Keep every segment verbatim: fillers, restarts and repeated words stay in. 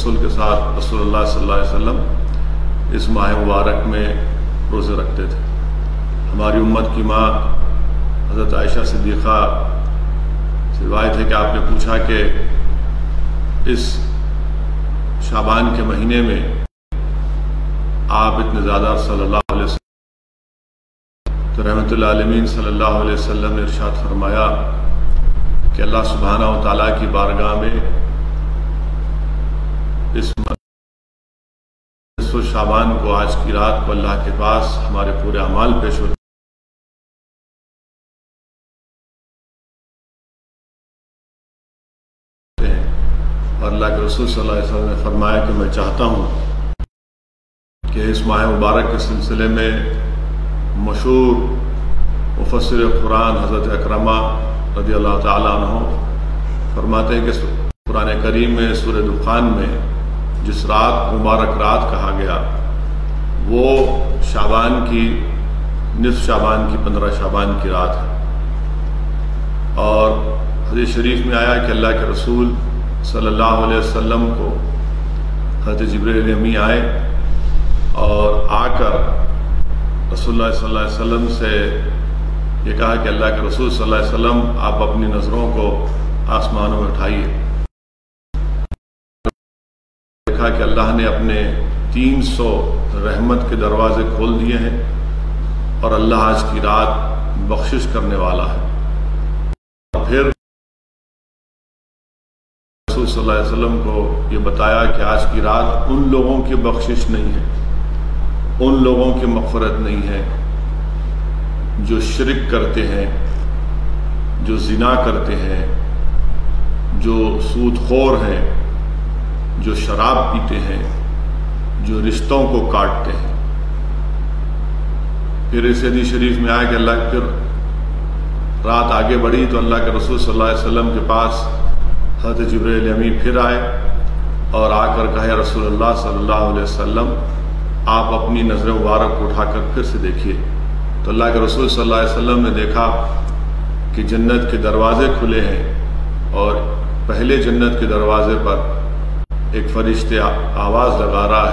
تسلسل کے ساتھ رسول اللہ صلی اللہ علیہ وسلم اس ماہ مبارک میں روزے رکھتے تھے۔ ہماری امت کی ماں حضرت عائشہ صدیقہ سے روایت ہے کہ آپ نے پوچھا کہ اس شعبان کے مہینے میں آپ اتنے زیادہ صلی اللہ علیہ وسلم، تو رحمت اللہ عالمین صلی اللہ علیہ وسلم نے ارشاد فرمایا کہ اللہ سبحانہ و تعالیٰ کی بارگاہ میں اس نصف شعبان کو، آج کی رات کو اللہ کے پاس ہمارے پورے اعمال پیش ہوتے ہیں، اور اللہ کے رسول صلی اللہ علیہ وسلم نے فرمایا کہ میں چاہتا ہوں کہ اس ماہ مبارک کے سلسلے میں مشہور مفسر قرآن حضرت اکرمہ رضی اللہ تعالیٰ عنہ فرماتے ہیں کہ قرآن کریم میں سورہ دخان میں جس رات مبارک رات کہا گیا وہ شعبان کی نصف شعبان کی پندرہ شعبان کی رات ہے، اور حدیث شریف میں آیا کہ اللہ کے رسول صلی اللہ علیہ وسلم کو حضرت جبریل امی آئے اور آ کر رسول اللہ صلی اللہ علیہ وسلم سے یہ کہا کہ اللہ کے رسول صلی اللہ علیہ وسلم آپ اپنی نظروں کو آسمانوں میں اٹھائیے۔ دیکھا کہ اللہ نے اپنے تین سو رحمت کے دروازے کھول دیے ہیں، اور اللہ آج کی رات بخشش کرنے والا ہے۔ اور پھر رسول صلی اللہ علیہ وسلم کو یہ بتایا کہ آج کی رات ان لوگوں کی بخشش نہیں ہے، ان لوگوں کی مغفرت نہیں ہے جو شرک کرتے ہیں، جو زنا کرتے ہیں، جو سود خور ہیں، جو شراب پیتے ہیں، جو رشتوں کو کاٹتے ہیں۔ پھر اس حدیث شریف میں آیا کہ اللہ پھر رات آگے بڑھی تو اللہ کے رسول صلی اللہ علیہ وسلم کے پاس حضرت جبریل امی پھر آئے اور آ کر کہا یا رسول اللہ صلی اللہ علیہ وسلم آپ اپنی نظر مبارک کو اٹھا کر پھر سے دیکھیے۔ تو اللہ کے رسول صلی اللہ علیہ وسلم نے دیکھا کہ جنت کے دروازے کھلے ہیں، اور پہلے جنت کے دروازے پر ایک فرشتے آواز لگا رہا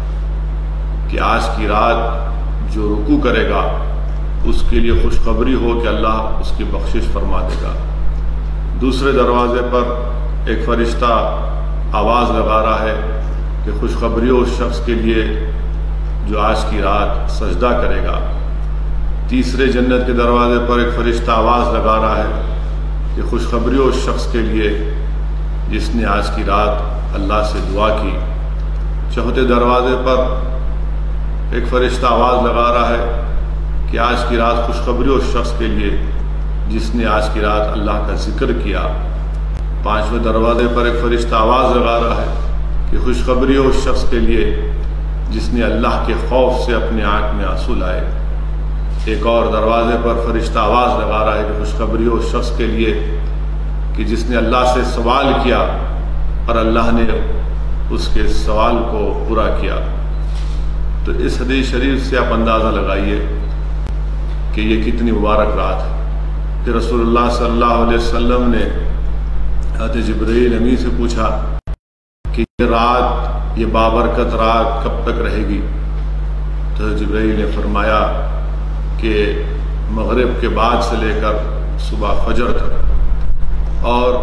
ہے کہ آج کی رات جو رکوع کرے گا اس کے لیے خوشخبری ہو کہ اللہ اس کی بخشش فرما دے گا۔ دوسرے دروازے پر ایک فرشتہ آواز لگا رہا ہے کہ خوشخبری ہو اس شخص کے لیے جو آج کی رات سجدہ کرے گا۔ تیسرے جنت کے دروازے پر ایک فرشتہ آواز لگا رہا ہے کہ خوشخبری ہو اس شخص کے لیے جس نے آج کی رات اللہ سے دعا کی۔ چوتھے دروازے پر ایک فرشتہ آواز لگا رہا ہے کہ آج کی رات خوشخبری ہو اس شخص کے لیے جس نے آج کی رات اللہ کا ذکر کیا۔ پانچویں دروازے پر ایک فرشتہ آواز لگا رہا ہے کہ خوشخبری ہو اس شخص کے لیے جس نے اللہ کے خوف سے اپنے آنکھ میں آنسو لائے۔ ایک اور دروازے پر فرشتہ آواز لگا رہا ہے کہ خوشخبری ہو اس شخص کے لیے کہ جس نے اللہ سے سوال کیا اور اللہ نے اس کے سوال کو پورا کیا۔ تو اس حدیث شریف سے آپ اندازہ لگائیے کہ یہ کتنی مبارک رات ہے۔ پھر رسول اللہ صلی اللہ علیہ وسلم نے حضرت جبریل امی سے پوچھا کہ یہ رات، یہ بابرکت رات کب تک رہے گی؟ تو جبریل نے فرمایا کہ مغرب کے بعد سے لے کر صبح فجر تک۔ اور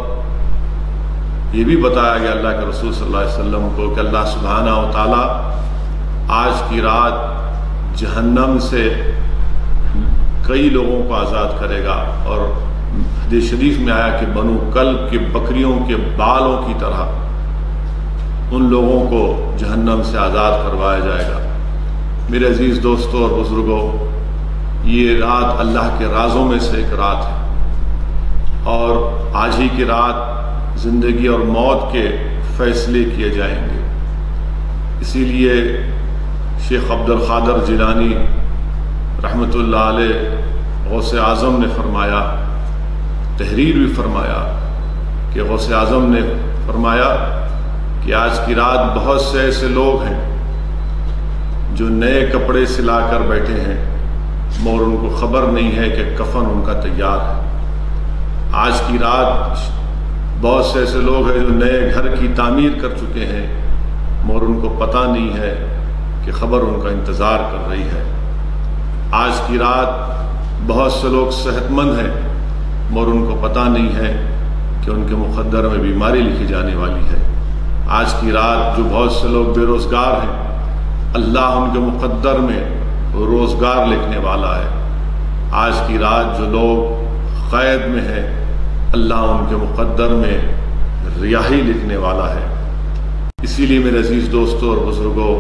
یہ بھی بتایا گیا اللہ کے رسول صلی اللہ علیہ وسلم کو کہ اللہ سبحانہ و تعالیٰ آج کی رات جہنم سے کئی لوگوں کو آزاد کرے گا، اور حدیث شریف میں آیا کہ بنو کلب کے بکریوں کے بالوں کی طرح ان لوگوں کو جہنم سے آزاد کروایا جائے گا۔ میرے عزیز دوستوں اور بزرگوں، یہ رات اللہ کے رازوں میں سے ایک رات ہے، اور آج ہی کی رات زندگی اور موت کے فیصلے کیے جائیں گے۔ اسی لیے شیخ عبد القادر جیلانی رحمۃ اللہ علیہ غوث اعظم نے فرمایا، تحریر بھی فرمایا کہ غوث اعظم نے فرمایا کہ آج کی رات بہت سے ایسے لوگ ہیں جو نئے کپڑے سلا کر بیٹھے ہیں مگر ان کو خبر نہیں ہے کہ کفن ان کا تیار ہے۔ آج کی رات بہت سے ایسے لوگ ہیں جو نئے گھر کی تعمیر کر چکے ہیں پتہ نہیں ہے کہ خبر ان کا انتظار کر رہی ہے۔ آج کی رات بہت سے لوگ صحت مند ہیں مگر ان کو پتہ نہیں ہے کہ ان کے مقدر میں بیماری لکھی جانے والی ہے۔ آج کی رات جو بہت سے لوگ بے روزگار ہیں، اللہ ان کے مقدر میں روزگار لکھنے والا ہے۔ آج کی رات جو لوگ قید میں ہیں، اللہ ان کے مقدر میں رہائی لکھنے والا ہے۔ اسی لیے میرے عزیز دوستوں اور بزرگوں،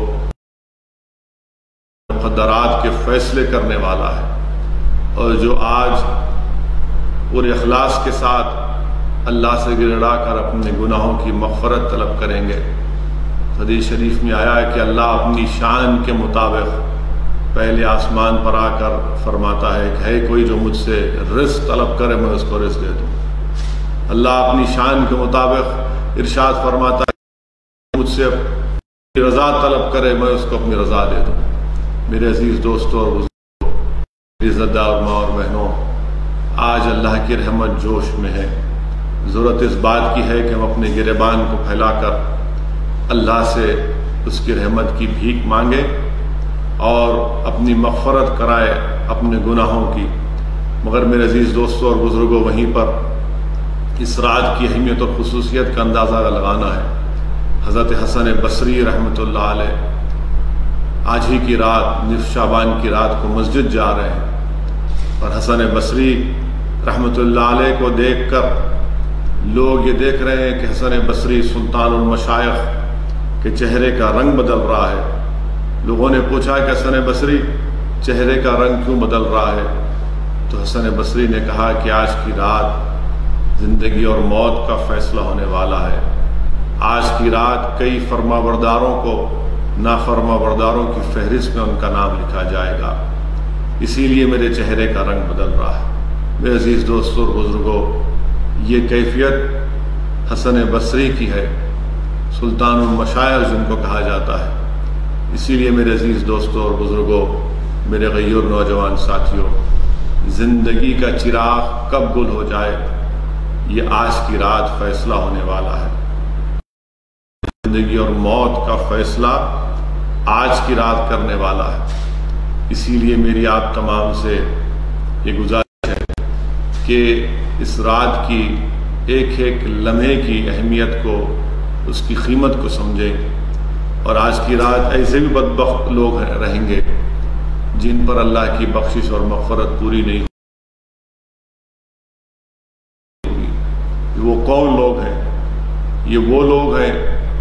مقدرات کے فیصلے کرنے والا ہے، اور جو آج پورے اخلاص کے ساتھ اللہ سے گڑگڑا کر اپنے گناہوں کی مغفرت طلب کریں گے۔ حدیث شریف میں آیا ہے کہ اللہ اپنی شان کے مطابق پہلے آسمان پر آ کر فرماتا ہے کہ ہے کوئی جو مجھ سے رزق طلب کرے میں اس کو رزق دے دوں۔ اللہ اپنی شان کے مطابق ارشاد فرماتا ہے کہ مجھ سے اپنی رضا طلب کرے میں اس کو اپنی رضا دے دوں۔ میرے عزیز دوستوں اور بزرگوں، عزت دار ماں اور بہنوں، آج اللہ کی رحمت جوش میں ہے۔ ضرورت اس بات کی ہے کہ ہم اپنے گریبان کو پھیلا کر اللہ سے اس کی رحمت کی بھیک مانگے اور اپنی مغفرت کرائے اپنے گناہوں کی۔ مگر میرے عزیز دوستوں اور بزرگوں، وہیں پر اس رات کی اہمیت اور خصوصیت کا اندازہ لگانا ہے۔ حضرت حسن بصری رحمۃ اللہ علیہ آج ہی کی رات، نصف شعبان کی رات کو مسجد جا رہے ہیں، اور حسن بصری رحمۃ اللہ علیہ کو دیکھ کر لوگ یہ دیکھ رہے ہیں کہ حسن بصری سلطان المشائخ کے چہرے کا رنگ بدل رہا ہے۔ لوگوں نے پوچھا کہ حسن بصری چہرے کا رنگ کیوں بدل رہا ہے؟ تو حسن بصری نے کہا کہ آج کی رات زندگی اور موت کا فیصلہ ہونے والا ہے۔ آج کی رات کئی فرما برداروں کو نافرما برداروں کی فہرست میں ان کا نام لکھا جائے گا، اسی لیے میرے چہرے کا رنگ بدل رہا ہے۔ میرے عزیز دوستوں اور بزرگوں، یہ کیفیت حسن بصری کی ہے، سلطان المشائخ جن کو کہا جاتا ہے۔ اسی لیے میرے عزیز دوستوں اور بزرگوں، میرے غیور نوجوان ساتھیوں، زندگی کا چراغ کب گل ہو جائے یہ آج کی رات فیصلہ ہونے والا ہے۔ زندگی اور موت کا فیصلہ آج کی رات کرنے والا ہے۔ اسی لیے میری آپ تمام سے یہ گزارش ہے کہ اس رات کی ایک ایک لمحے کی اہمیت کو، اس کی قیمت کو سمجھیں، اور آج کی رات ایسے بھی بدبخت لوگ رہیں گے جن پر اللہ کی بخشش اور مغفرت پوری نہیں ہوگی۔ وہ کون لوگ ہیں؟ یہ وہ لوگ ہیں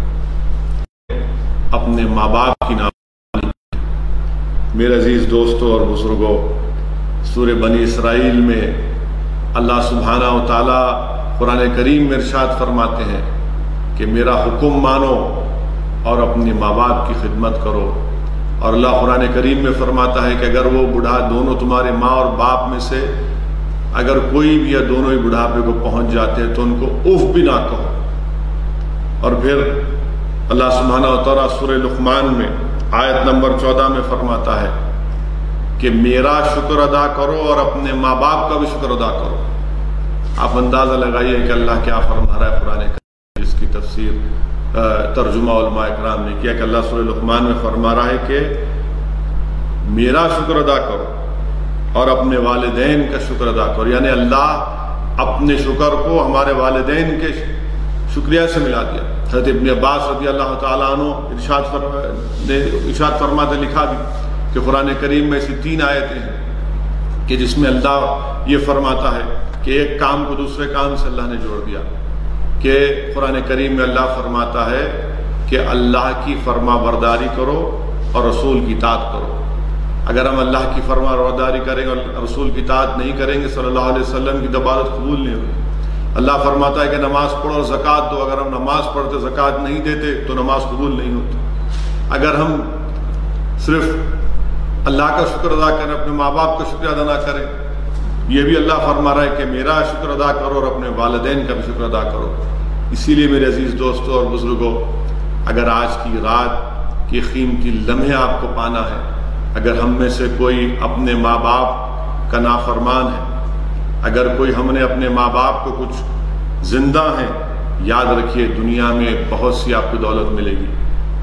اپنے ماں باپ کی نافرمانی۔ میرے عزیز دوستوں اور بزرگوں، سورہ بنی اسرائیل میں اللہ سبحانہ و تعالیٰ قرآن کریم میں ارشاد فرماتے ہیں کہ میرا حکم مانو اور اپنے ماں باپ کی خدمت کرو، اور اللہ قرآن کریم میں فرماتا ہے کہ اگر وہ بوڑھا دونوں تمہارے ماں اور باپ میں سے اگر کوئی بھی یا دونوں ہی بڑھاپے کو پہنچ جاتے ہیں تو ان کو اف بھی نہ کہو۔ اور پھر اللہ سبحانہ و تعالیٰ سورہ لقمان میں آیت نمبر چودہ میں فرماتا ہے کہ میرا شکر ادا کرو اور اپنے ماں باپ کا بھی شکر ادا کرو۔ آپ اندازہ لگائیے کہ اللہ کیا فرما رہا ہے قرآن کریم، جس کی تفسیر ترجمہ علماء اکرام نے کیا کہ اللہ سورہ لقمان میں فرما رہا ہے کہ میرا شکر ادا کرو اور اپنے والدین کا شکر ادا کرو، یعنی اللہ اپنے شکر کو ہمارے والدین کے شکریہ سے ملا دیا۔ حضرت ابن عباس رضی اللہ تعالیٰ عنہ ارشاد فرما نے ارشاد فرماتے لکھا بھی کہ قرآن کریم میں ایسی تین آیتیں ہیں کہ جس میں اللہ یہ فرماتا ہے کہ ایک کام کو دوسرے کام سے اللہ نے جوڑ دیا، کہ قرآن کریم میں اللہ فرماتا ہے کہ اللہ کی فرما برداری کرو اور رسول کی اطاعت کرو۔ اگر ہم اللہ کی فرما برداری کریں گے اور رسول کی اطاعت نہیں کریں گے صلی اللہ علیہ وسلم کی عبادت قبول نہیں ہوگی۔ اللہ فرماتا ہے کہ نماز پڑھو اور زکوٰۃ دو، اگر ہم نماز پڑھتے زکوٰۃ نہیں دیتے تو نماز قبول نہیں ہوتی۔ اگر ہم صرف اللہ کا شکر ادا کریں، اپنے ماں باپ کا شکر ادا نہ کریں، یہ بھی اللہ فرما رہا ہے کہ میرا شکر ادا کرو اور اپنے والدین کا بھی شکر ادا کرو۔ اسی لیے میرے عزیز دوستوں اور بزرگوں، اگر آج کی رات کی قیمتی لمحے آپ کو پانا ہے، اگر ہم میں سے کوئی اپنے ماں باپ کا نافرمان ہے، اگر کوئی ہم نے اپنے ماں باپ کو کچھ زندہ ہیں، یاد رکھیے دنیا میں بہت سی آپ کو دولت ملے گی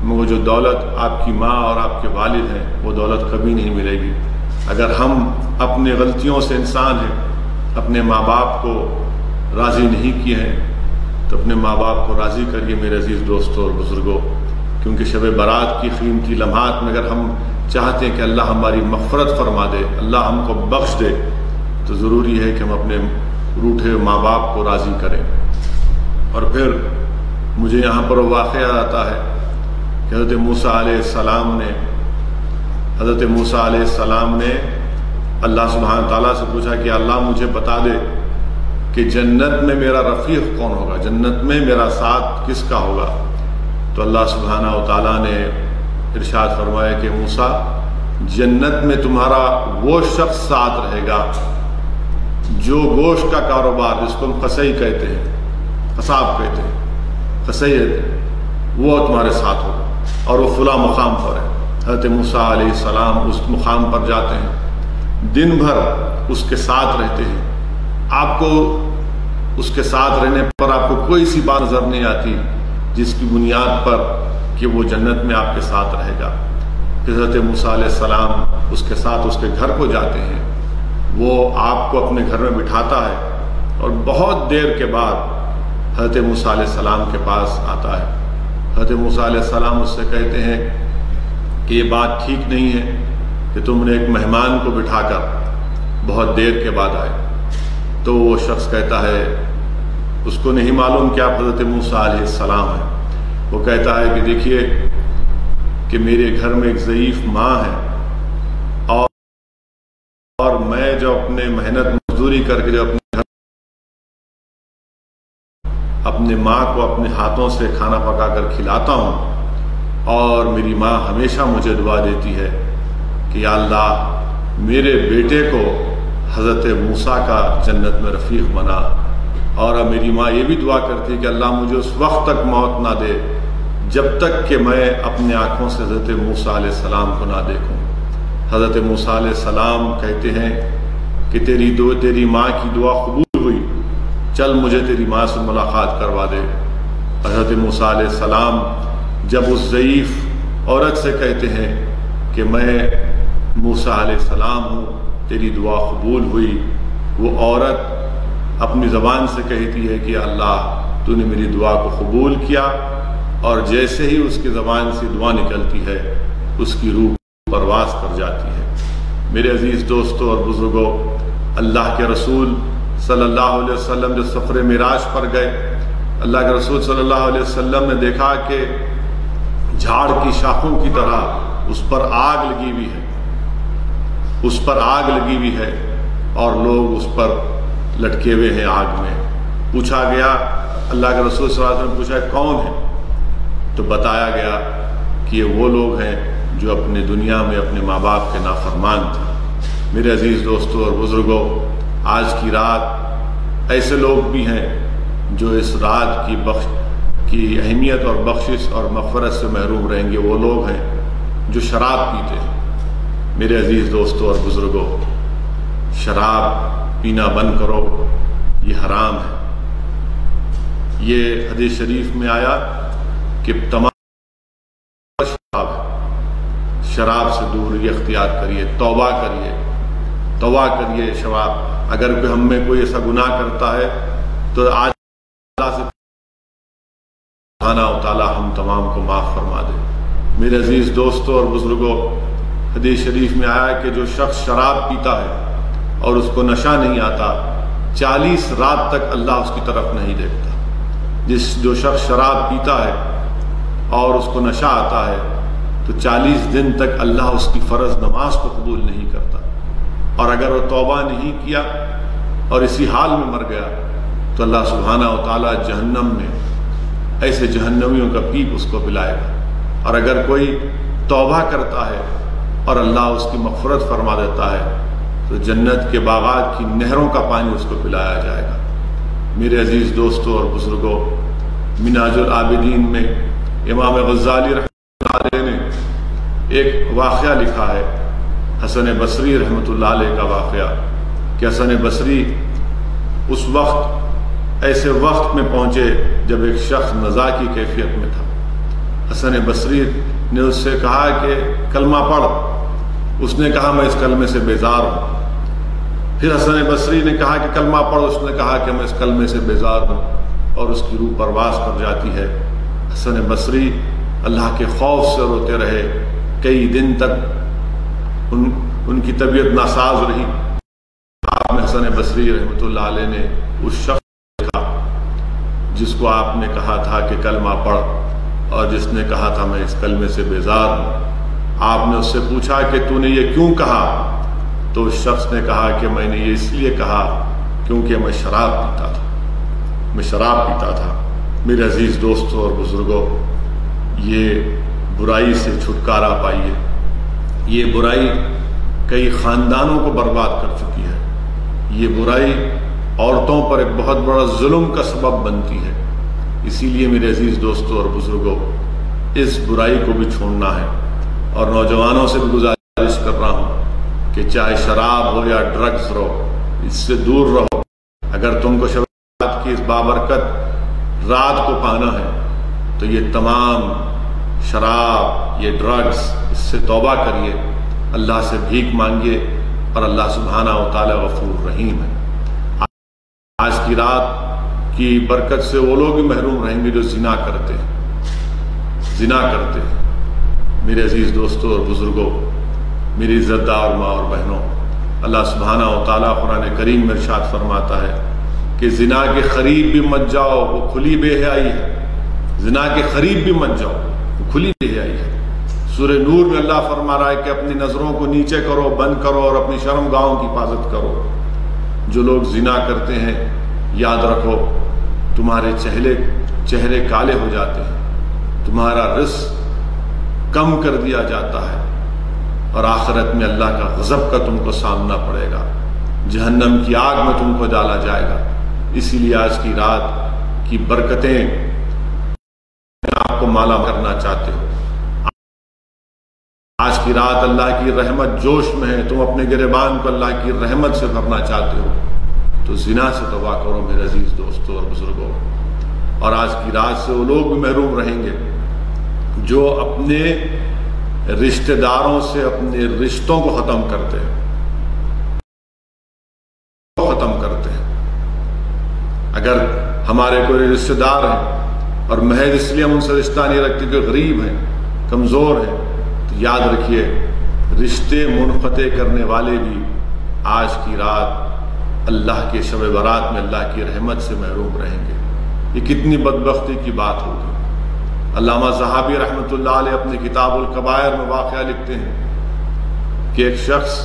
مگر جو دولت آپ کی ماں اور آپ کے والد ہیں وہ دولت کبھی نہیں ملے گی۔ اگر ہم اپنے غلطیوں سے انسان ہیں، اپنے ماں باپ کو راضی نہیں کیے ہیں تو اپنے ماں باپ کو راضی کریے میرے عزیز دوستوں اور بزرگوں، کیونکہ شب برات کی قیمتی لمحات میں اگر ہم چاہتے ہیں کہ اللہ ہماری مغفرت فرما دے، اللہ ہم کو بخش دے، تو ضروری ہے کہ ہم اپنے روٹھے ماں باپ کو راضی کریں۔ اور پھر مجھے یہاں پر واقعہ آتا ہے کہ حضرت موسیٰ علیہ السلام نے حضرت موسیٰ علیہ السلام نے اللہ سبحانہ تعالیٰ سے پوچھا کہ اللہ مجھے بتا دے کہ جنت میں میرا رفیق کون ہوگا، جنت میں میرا ساتھ کس کا ہوگا۔ تو اللہ سبحانہ تعالیٰ نے ارشاد فرمایا کہ موسیٰ، جنت میں تمہارا وہ شخص ساتھ رہے گا جو گوشت کا کاروبار، جس کو ہم قصئی کہتے ہیں، قصاب کہتے ہیں، قصئی ہے، وہ تمہارے ساتھ ہوگا اور وہ فلاں مقام پر ہے۔ حضرت موسیٰ علیہ السلام اس مقام پر جاتے ہیں، دن بھر اس کے ساتھ رہتے ہیں، آپ کو اس کے ساتھ رہنے پر آپ کو کوئی سی بات نظر نہیں آتی جس کی بنیاد پر کہ وہ جنت میں آپ کے ساتھ رہے گا۔ پھر حضرت موسیٰ علیہ السلام اس کے ساتھ اس کے گھر کو جاتے ہیں، وہ آپ کو اپنے گھر میں بٹھاتا ہے اور بہت دیر کے بعد حضرت موسیٰ علیہ السلام کے پاس آتا ہے۔ حضرت موسیٰ علیہ السلام اس سے کہتے ہیں کہ یہ بات ٹھیک نہیں ہے کہ تم نے ایک مہمان کو بٹھا کر بہت دیر کے بعد آئے۔ تو وہ شخص کہتا ہے، اس کو نہیں معلوم کہ آپ حضرت موسیٰ علیہ السلام ہیں، وہ کہتا ہے کہ دیکھیے کہ میرے گھر میں ایک ضعیف ماں ہے اور اور میں جو اپنے محنت مزدوری کر کے جو اپنے گھر اپنے ماں کو اپنے ہاتھوں سے کھانا پکا کر کھلاتا ہوں، اور میری ماں ہمیشہ مجھے دعا دیتی ہے کہ یا اللہ میرے بیٹے کو حضرت موسیٰ کا جنت میں رفیق بنا، اور میری ماں یہ بھی دعا کرتی ہے کہ اللہ مجھے اس وقت تک موت نہ دے جب تک کہ میں اپنے آنکھوں سے حضرت موسیٰ علیہ السلام کو نہ دیکھوں۔ حضرت موسیٰ علیہ السلام کہتے ہیں کہ تیری دو تیری ماں کی دعا قبول ہوئی، چل مجھے تیری ماں سے ملاقات کروا دے۔ حضرت موسیٰ علیہ السلام جب اس ضعیف عورت سے کہتے ہیں کہ میں موسیٰ علیہ السلام ہوں، تیری دعا قبول ہوئی، وہ عورت اپنی زبان سے کہتی ہے کہ اللہ تو نے میری دعا کو قبول کیا، اور جیسے ہی اس کی زبان سے دعا نکلتی ہے اس کی روح پرواز کر جاتی ہے۔ میرے عزیز دوستوں اور بزرگوں، اللہ کے رسول صلی اللہ علیہ وسلم جو سفر معراج پر گئے، اللہ کے رسول صلی اللہ علیہ وسلم نے دیکھا کہ جھاڑ کی شاخوں کی طرح اس پر آگ لگی ہوئی ہے اس پر آگ لگی ہوئی ہے اور لوگ اس پر لٹکے ہوئے ہیں آگ میں۔ پوچھا گیا، اللہ کے رسول صلی اللہ علیہ وسلم نے پوچھا کون ہے؟ تو بتایا گیا کہ یہ وہ لوگ ہیں جو اپنے دنیا میں اپنے ماں باپ کے نافرمان تھے۔ میرے عزیز دوستوں اور بزرگوں، آج کی رات ایسے لوگ بھی ہیں جو اس رات کی بخش کی اہمیت اور بخشش اور مغفرت سے محروم رہیں گے۔ وہ لوگ ہیں جو شراب پیتے ہیں۔ میرے عزیز دوستوں اور بزرگوں، شراب پینا بند کرو، یہ حرام ہے۔ یہ حدیث شریف میں آیا کہ تمام شراب شراب سے دوری اختیار کریے، توبہ کریے توبہ کریے شراب۔ اگر کوئی ہم میں کوئی ایسا گناہ کرتا ہے تو آج اللہ سے سبحانہ و تعالیٰ ہم تمام کو معاف فرما دے۔ میرے عزیز دوستوں اور بزرگوں، حدیث شریف میں آیا کہ جو شخص شراب پیتا ہے اور اس کو نشہ نہیں آتا، چالیس رات تک اللہ اس کی طرف نہیں دیکھتا۔ جس جو شخص شراب پیتا ہے اور اس کو نشہ آتا ہے تو چالیس دن تک اللہ اس کی فرض نماز کو قبول نہیں کرتا، اور اگر وہ توبہ نہیں کیا اور اسی حال میں مر گیا تو اللہ سبحانہ و تعالیٰ جہنم میں ایسے جہنمیوں کا پیپ اس کو پلائے گا۔ اور اگر کوئی توبہ کرتا ہے اور اللہ اس کی مغفرت فرما دیتا ہے تو جنت کے باغات کی نہروں کا پانی اس کو پلایا جائے گا۔ میرے عزیز دوستوں اور بزرگوں، منہاج العابدین میں امام غزالی رحمۃ اللہ علیہ نے ایک واقعہ لکھا ہے، حسن بصری رحمۃ اللہ علیہ کا واقعہ، کہ حسن بصری اس وقت ایسے وقت میں پہنچے جب ایک شخص نزا کی کیفیت میں تھا، حسن بصری نے اس سے کہا کہ کلمہ پڑھ. اس نے کہا میں اس کلمے سے بیزار ہوں. پھر حسن بصری نے کہا کہ کلمہ پڑھ. اس نے کہا کہ میں اس کلمے سے بیزار ہوں، اور اس کی روح پرواز کر جاتی ہے. حسن بصری اللہ کے خوف سے روتے رہے. کئی دن تک ان ان کی طبیعت ناساز رہی. آپ نے حسن بصری رحمۃ اللہ علیہ نے اس شخص کو دیکھا جس کو آپ نے کہا تھا کہ کلمہ پڑھ، اور جس نے کہا تھا میں اس کلمے سے بیزار ہوں. آپ نے اس سے پوچھا کہ تو نے یہ کیوں کہا؟ تو اس شخص نے کہا کہ میں نے یہ اس لیے کہا کیونکہ میں شراب پیتا تھا میں شراب پیتا تھا. میرے عزیز دوستوں اور بزرگوں، یہ برائی سے چھٹکارا پائیے. یہ برائی کئی خاندانوں کو برباد کر چکی ہے. یہ برائی عورتوں پر ایک بہت بڑا ظلم کا سبب بنتی ہے. اسی لیے میرے عزیز دوستوں اور بزرگوں، اس برائی کو بھی چھوڑنا ہے. اور نوجوانوں سے بھی گزارش کر رہا ہوں کہ چاہے شراب ہو یا ڈرگز ہو، اس سے دور رہو. اگر تم کو شب کی اس بابرکت رات کو پانا ہے تو یہ تمام شراب، یہ ڈرگز، اس سے توبہ کریے، اللہ سے بھیک مانگیے، اور اللہ سبحانہ و تعالی غفور رحیم ہے. آج کی رات کی برکت سے وہ لوگ بھی محروم رہیں گے جو زنا کرتے ہیں زنا کرتے ہیں میرے عزیز دوستوں اور بزرگوں، میری عزت دار ماں اور بہنوں، اللہ سبحانہ و تعالیٰ قرآن کریم میں ارشاد فرماتا ہے کہ زنا کے قریب بھی مت جاؤ، وہ کھلی بے حیائی ہے. زنا کے قریب بھی مت جاؤ، وہ کھلی بے حیائی ہے. سورہ نور میں اللہ فرما رہا ہے کہ اپنی نظروں کو نیچے کرو، بند کرو، اور اپنی شرم گاہوں کی حفاظت کرو. جو لوگ زنا کرتے ہیں، یاد رکھو تمہارے چہرے چہرے کالے ہو جاتے ہیں، تمہارا رزق کم کر دیا جاتا ہے، اور آخرت میں اللہ کا غضب کا تم کو سامنا پڑے گا. جہنم کی آگ میں تم کو ڈالا جائے گا. اسی لیے آج کی رات کی برکتیں آپ کو مالا کرنا چاہتے ہو. آج کی رات اللہ کی رحمت جوش میں ہے، تم اپنے گریبان کو اللہ کی رحمت سے بھرنا چاہتے ہو، تو زنا سے توبہ کرو میرے عزیز دوستوں اور بزرگوں. اور آج کی رات سے وہ لوگ بھی محروم رہیں گے جو اپنے رشتہ داروں سے اپنے رشتوں کو ختم کرتے ہیں ختم کرتے ہیں اگر ہمارے کوئی رشتہ دار ہیں اور محض اس لیے ہم ان سے رشتہ نہیں رکھتے کہ غریب ہیں، کمزور ہیں، تو یاد رکھیے رشتے منقطع کرنے والے بھی آج کی رات اللہ کے شب برات میں اللہ کی رحمت سے محروم رہیں گے. یہ کتنی بدبختی کی بات ہوگی. علامہ صحابی رحمۃ اللہ علیہ اپنی کتاب الکبائر میں واقعہ لکھتے ہیں کہ ایک شخص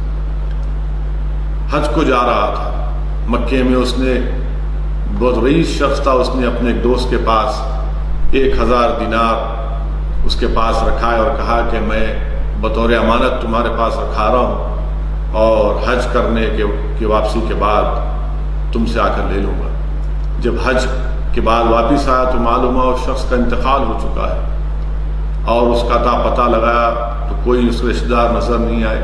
حج کو جا رہا تھا. مکے میں اس نے بہت رئیس شخص تھا، اس نے اپنے ایک دوست کے پاس ایک ہزار دینار اس کے پاس رکھا ہے اور کہا کہ میں بطور امانت تمہارے پاس رکھا رہا ہوں، اور حج کرنے کے کی واپسی کے بعد تم سے آ کر لے لوں گا. جب حج کے بعد واپس آیا تو معلوم ہوا اس شخص کا انتقال ہو چکا ہے، اور اس کا تا پتہ لگایا تو کوئی اس رشتہ دار نظر نہیں آئے.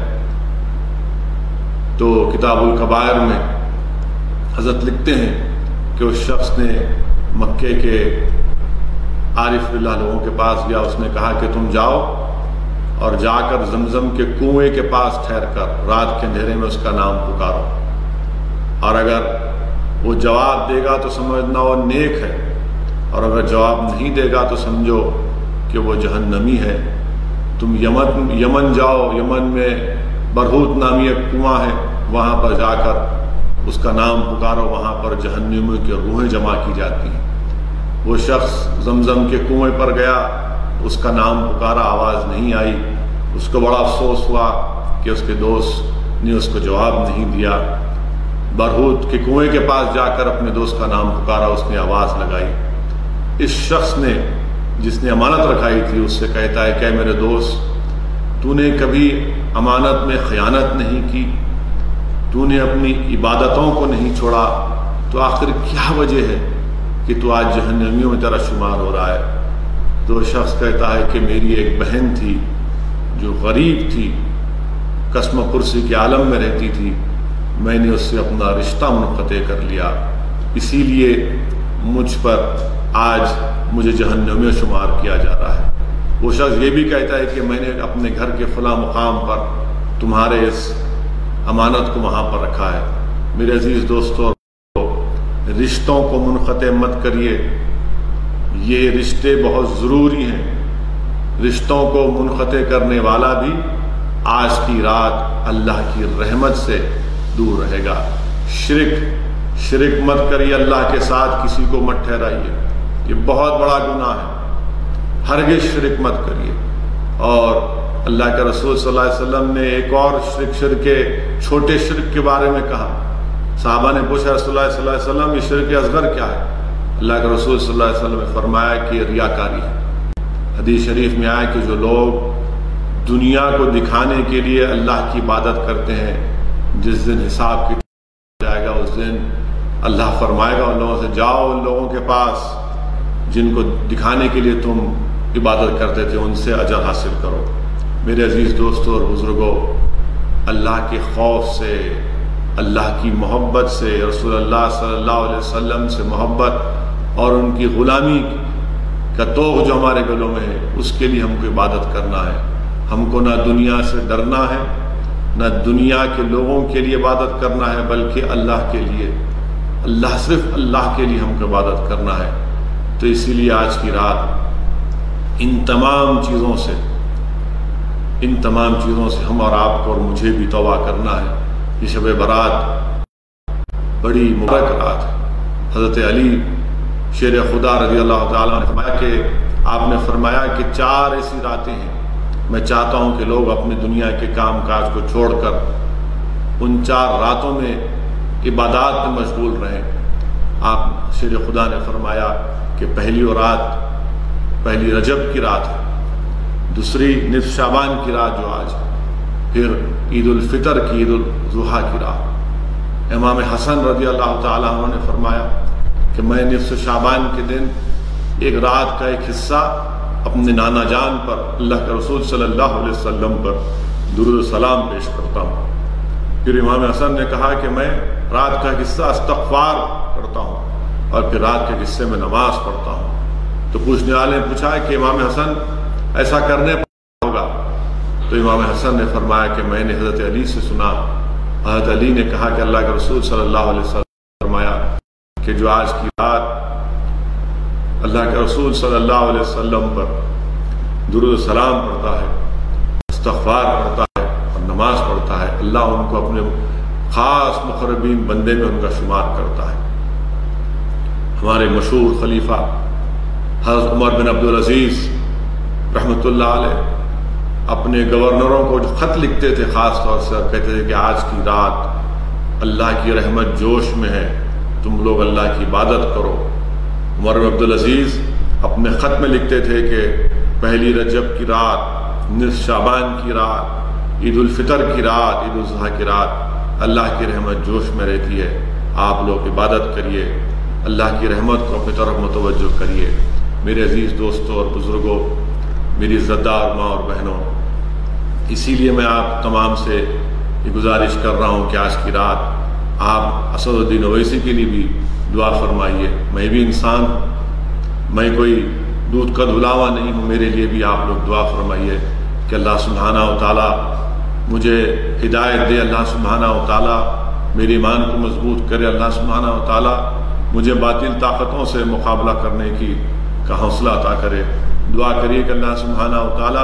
تو کتاب الکبائر میں حضرت لکھتے ہیں کہ اس شخص نے مکے کے عارف باللہ لوگوں کے پاس گیا. اس نے کہا کہ تم جاؤ اور جا کر زمزم کے کنویں کے پاس ٹھہر کر رات کے اندھیرے میں اس کا نام پکارو، اور اگر وہ جواب دے گا تو سمجھنا وہ نیک ہے، اور اگر جواب نہیں دے گا تو سمجھو کہ وہ جہنمی ہے. تم یمن یمن جاؤ، یمن میں برہوت نامی ایک کنواں ہے، وہاں پر جا کر اس کا نام پکارو، وہاں پر جہنمیوں کی روحیں جمع کی جاتی ہیں. وہ شخص زمزم کے کنویں پر گیا، اس کا نام پکارا، آواز نہیں آئی. اس کو بڑا افسوس ہوا کہ اس کے دوست نے اس کو جواب نہیں دیا. برہوت کے کنویں کے پاس جا کر اپنے دوست کا نام پکارا، اس نے آواز لگائی. اس شخص نے جس نے امانت رکھائی تھی اس سے کہتا ہے کہ اے میرے دوست، تو نے کبھی امانت میں خیانت نہیں کی، تو نے اپنی عبادتوں کو نہیں چھوڑا، تو آخر کیا وجہ ہے کہ تو آج جہنمیوں میں تیرا شمار ہو رہا ہے؟ تو شخص کہتا ہے کہ میری ایک بہن تھی جو غریب تھی، قسم و پرسی کے عالم میں رہتی تھی، میں نے اس سے اپنا رشتہ منقطع کر لیا، اسی لیے مجھ پر آج مجھے جہنم میں شمار کیا جا رہا ہے. وہ شخص یہ بھی کہتا ہے کہ میں نے اپنے گھر کے فلاں مقام پر تمہارے اس امانت کو وہاں پر رکھا ہے۔ میرے عزیز دوستو، رشتوں کو منقطع مت کریے، یہ رشتے بہت ضروری ہیں۔ رشتوں کو منقطع کرنے والا بھی آج کی رات اللہ کی رحمت سے دور رہے گا۔ شرک شرک مت کریے، اللہ کے ساتھ کسی کو مت ٹھہرائیے، یہ بہت بڑا گناہ ہے، ہرگز شرک مت کریے۔ اور اللہ کے رسول صلی اللہ علیہ وسلم نے ایک اور شرک شرک کے چھوٹے شرک کے بارے میں کہا۔ صحابہ نے پوچھا رسول اللہ صلی اللہ علیہ وسلم یہ شرک اصغر کیا ہے؟ اللہ کے رسول صلی اللہ علیہ وسلم نے فرمایا کہ یہ ریاکاری ہے۔ حدیث شریف میں آیا کہ جو لوگ دنیا کو دکھانے کے لیے اللہ کی عبادت کرتے ہیں، جس دن حساب کی جائے گا اس دن اللہ فرمائے گا ان لوگوں سے، جاؤ ان لوگوں کے پاس جن کو دکھانے کے لیے تم عبادت کرتے تھے، ان سے اجر حاصل کرو۔ میرے عزیز دوستوں اور بزرگوں، اللہ کے خوف سے، اللہ کی محبت سے، رسول اللہ صلی اللہ علیہ وسلم سے محبت اور ان کی غلامی کا توغ جو ہمارے گلوں میں ہے، اس کے لیے ہم کو عبادت کرنا ہے۔ ہم کو نہ دنیا سے ڈرنا ہے، نہ دنیا کے لوگوں کے لیے عبادت کرنا ہے، بلکہ اللہ کے لیے، اللہ صرف اللہ کے لیے ہم کو عبادت کرنا ہے۔ تو اسی لیے آج کی رات ان تمام چیزوں سے ان تمام چیزوں سے ہم اور آپ کو اور مجھے بھی توبہ کرنا ہے۔ یہ شب برات بڑی مبارک رات ہے۔ حضرت علی شیر خدا رضی اللہ تعالیٰ نے فرمایا کہ آپ نے فرمایا کہ چار ایسی راتیں ہیں، میں چاہتا ہوں کہ لوگ اپنی دنیا کے کام کاج کو چھوڑ کر ان چار راتوں میں عبادات میں مشغول رہیں۔ آپ شیر خدا نے فرمایا کہ پہلی وہ رات پہلی رجب کی رات ہے، دوسری نصف شعبان کی رات جو آج ہے، پھر عید الفطر کی، عید الاضحیٰ کی رات۔ امام حسن رضی اللہ تعالیٰ عنہ نے فرمایا کہ میں نصف شعبان کے دن ایک رات کا ایک حصہ اپنے نانا جان پر، اللہ کے رسول صلی اللہ علیہ وسلم پر درود و سلام پیش کرتا ہوں۔ پھر امام حسن نے کہا کہ میں رات کا حصہ استغفار کرتا ہوں، اور پھر رات کے حصے میں نماز پڑھتا ہوں۔ تو پوچھنے والے نے پوچھا کہ امام حسن ایسا کرنے پر ہوگا؟ تو امام حسن نے فرمایا کہ میں نے حضرت علی سے سنا، حضرت علی نے کہا کہ اللہ کے رسول صلی اللہ علیہ وسلم نے فرمایا کہ جو آج کی رات اللہ کے رسول صلی اللہ علیہ وسلم پر درود و سلام پڑھتا ہے، استغفار کرتا ہے اور نماز پڑھتا ہے، اللہ ان کو اپنے خاص مقربین بندے میں ان کا شمار کرتا ہے۔ ہمارے مشہور خلیفہ حضرت عمر بن عبدالعزیز رحمۃ اللہ علیہ اپنے گورنروں کو جو خط لکھتے تھے، خاص طور سے کہتے تھے کہ آج کی رات اللہ کی رحمت جوش میں ہے، تم لوگ اللہ کی عبادت کرو۔ عمر بن عبدالعزیز اپنے خط میں لکھتے تھے کہ پہلی رجب کی رات، نصف شعبان کی رات، عید الفطر کی رات، عید الاضحیٰ کی رات اللہ کی رحمت جوش میں رہتی ہے، آپ لوگ عبادت کریے، اللہ کی رحمت کو اپنی طرف متوجہ کریے۔ میرے عزیز دوستوں اور بزرگوں، میری عزتدار ماں اور بہنوں، اسی لیے میں آپ تمام سے یہ گزارش کر رہا ہوں کہ آج کی رات آپ اسد الدین اویسی کے لیے بھی دعا فرمائیے۔ میں بھی انسان ہوں، میں کوئی دودھ کا دھلاوا نہیں ہوں، میرے لیے بھی آپ لوگ دعا فرمائیے کہ اللہ سبحانہ و تعالیٰ مجھے ہدایت دے، اللہ سبحانہ و تعالیٰ میری ایمان کو مضبوط کرے، اللہ سبحانہ و تعالیٰ مجھے باطل طاقتوں سے مقابلہ کرنے کی کا حوصلہ عطا کرے۔ دعا کریے کہ اللہ سبحانہ و تعالیٰ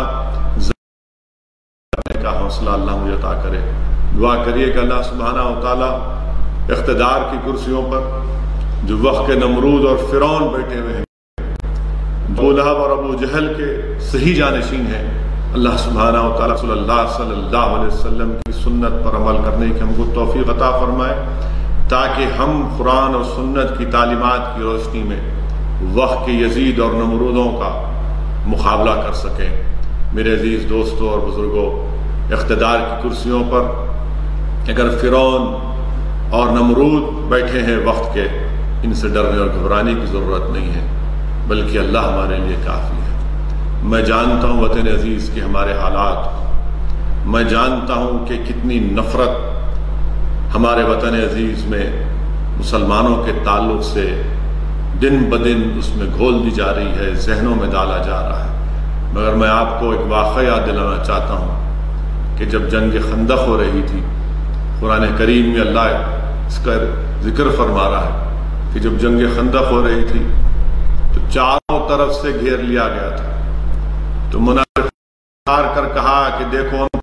کرنے کا حوصلہ اللہ مجھے عطا کرے۔ دعا کریے کہ اللہ سبحانہ و تعالیٰ اقتدار کی کرسیوں پر جو وقت کے نمرود اور فرعون بیٹھے ہوئے ہیں، ابو لہب اور ابو جہل کے صحیح جانشین ہیں، اللہ سبحانہ و تعالیٰ صلی اللہ صلی اللہ علیہ وسلم کی سنت پر عمل کرنے کی ہم کو توفیق عطا فرمائے، تاکہ ہم قرآن اور سنت کی تعلیمات کی روشنی میں وقت کے یزید اور نمرودوں کا مقابلہ کر سکیں۔ میرے عزیز دوستوں اور بزرگوں، اقتدار کی کرسیوں پر اگر فرعون اور نمرود بیٹھے ہیں وقت کے، ان سے ڈرنے اور گھبرانے کی ضرورت نہیں ہے، بلکہ اللہ ہمارے لیے کافی ہے۔ میں جانتا ہوں وطن عزیز کے ہمارے حالات، میں جانتا ہوں کہ کتنی نفرت ہمارے وطن عزیز میں مسلمانوں کے تعلق سے دن بدن اس میں گھول دی جا رہی ہے، ذہنوں میں ڈالا جا رہا ہے۔ مگر میں آپ کو ایک واقعہ یاد دلانا چاہتا ہوں کہ جب جنگ خندق ہو رہی تھی، قرآن کریم میں اللہ اس کا ذکر فرما رہا ہے کہ جب جنگ خندق ہو رہی تھی تو چاروں طرف سے گھیر لیا گیا تھا، تو منافق ہار کر کہا کہ دیکھو ہم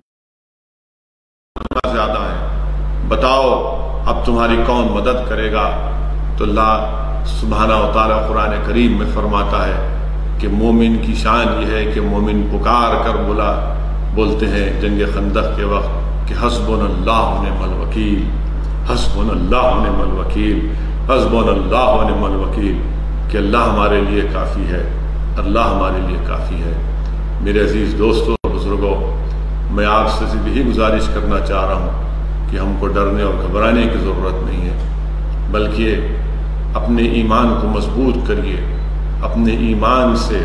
زیادہ ہیں، بتاؤ اب تمہاری کون مدد کرے گا؟ تو اللہ سبحانہ و تعالیٰ قرآن کریم میں فرماتا ہے کہ مومن کی شان یہ ہے کہ مومن پکار کر بولا بولتے ہیں جنگ خندق کے وقت کہ حسبنا اللہ ونعم الوکیل، حسبنا اللہ ونعم الوکیل، حسبنا اللہ ونعم الوکیل، کہ اللہ ہمارے لیے کافی ہے، اللہ ہمارے لیے کافی ہے۔ میرے عزیز دوستوں اور بزرگوں، میں آپ سے صرف یہی گزارش کرنا چاہ رہا ہوں کہ ہم کو ڈرنے اور گھبرانے کی ضرورت نہیں ہے، بلکہ اپنے ایمان کو مضبوط کریے، اپنے ایمان سے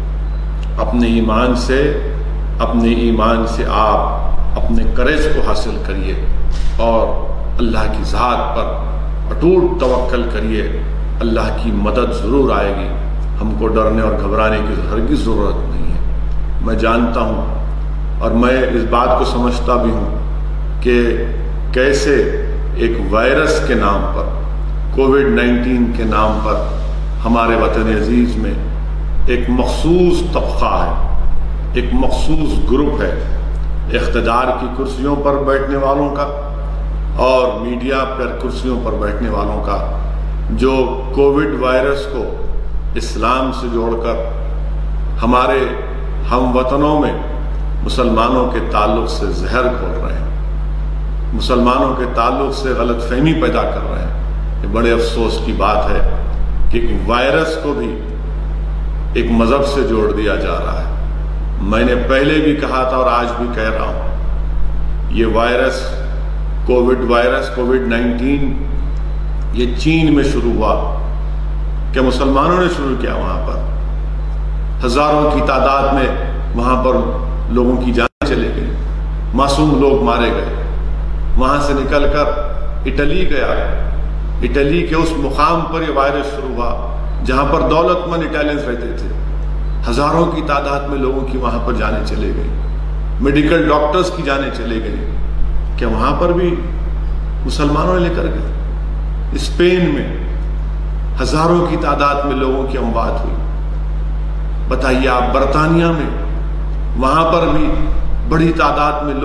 اپنے ایمان سے اپنے ایمان سے آپ اپنے کریج کو حاصل کریے اور اللہ کی ذات پر اٹوٹ توکل کریے، اللہ کی مدد ضرور آئے گی، ہم کو ڈرنے اور گھبرانے کی ہرگز ضرورت نہیں ہے۔ میں جانتا ہوں اور میں اس بات کو سمجھتا بھی ہوں کہ کیسے ایک وائرس کے نام پر، کووڈ نائنٹین کے نام پر ہمارے وطن عزیز میں ایک مخصوص طبقہ ہے، ایک مخصوص گروپ ہے، اقتدار کی کرسیوں پر بیٹھنے والوں کا اور میڈیا پر کرسیوں پر بیٹھنے والوں کا، جو کووڈ وائرس کو اسلام سے جوڑ کر ہمارے ہم وطنوں میں مسلمانوں کے تعلق سے زہر گھول رہے ہیں، مسلمانوں کے تعلق سے غلط فہمی پیدا کر رہے ہیں۔ یہ بڑے افسوس کی بات ہے کہ ایک وائرس کو بھی ایک مذہب سے جوڑ دیا جا رہا ہے۔ میں نے پہلے بھی کہا تھا اور آج بھی کہہ رہا ہوں، یہ virus covid virus covid nineteen یہ چین میں شروع ہوا، کہ مسلمانوں نے شروع کیا، وہاں پر ہزاروں کی تعداد میں وہاں پر لوگوں کی جانیں چلے گئی، معصوم لوگ مارے گئے، وہاں سے نکل کر اٹلی گیا، اٹلی کے اس مقام پر یہ وائرس شروع ہوا جہاں پر دولت مند اٹالینز رہتے تھے، ہزاروں کی تعداد میں لوگوں کی وہاں پر جانیں چلے گئی، میڈیکل ڈاکٹرز کی جانیں چلے گئی، کہ وہاں پر بھی مسلمانوں نے لے کر گئے۔ اسپین میں ہزاروں کی تعداد میں لوگوں کی اموات ہوئی۔ بتائیے آپ برطانیہ میں، وہاں پر بھی بڑی تعداد میں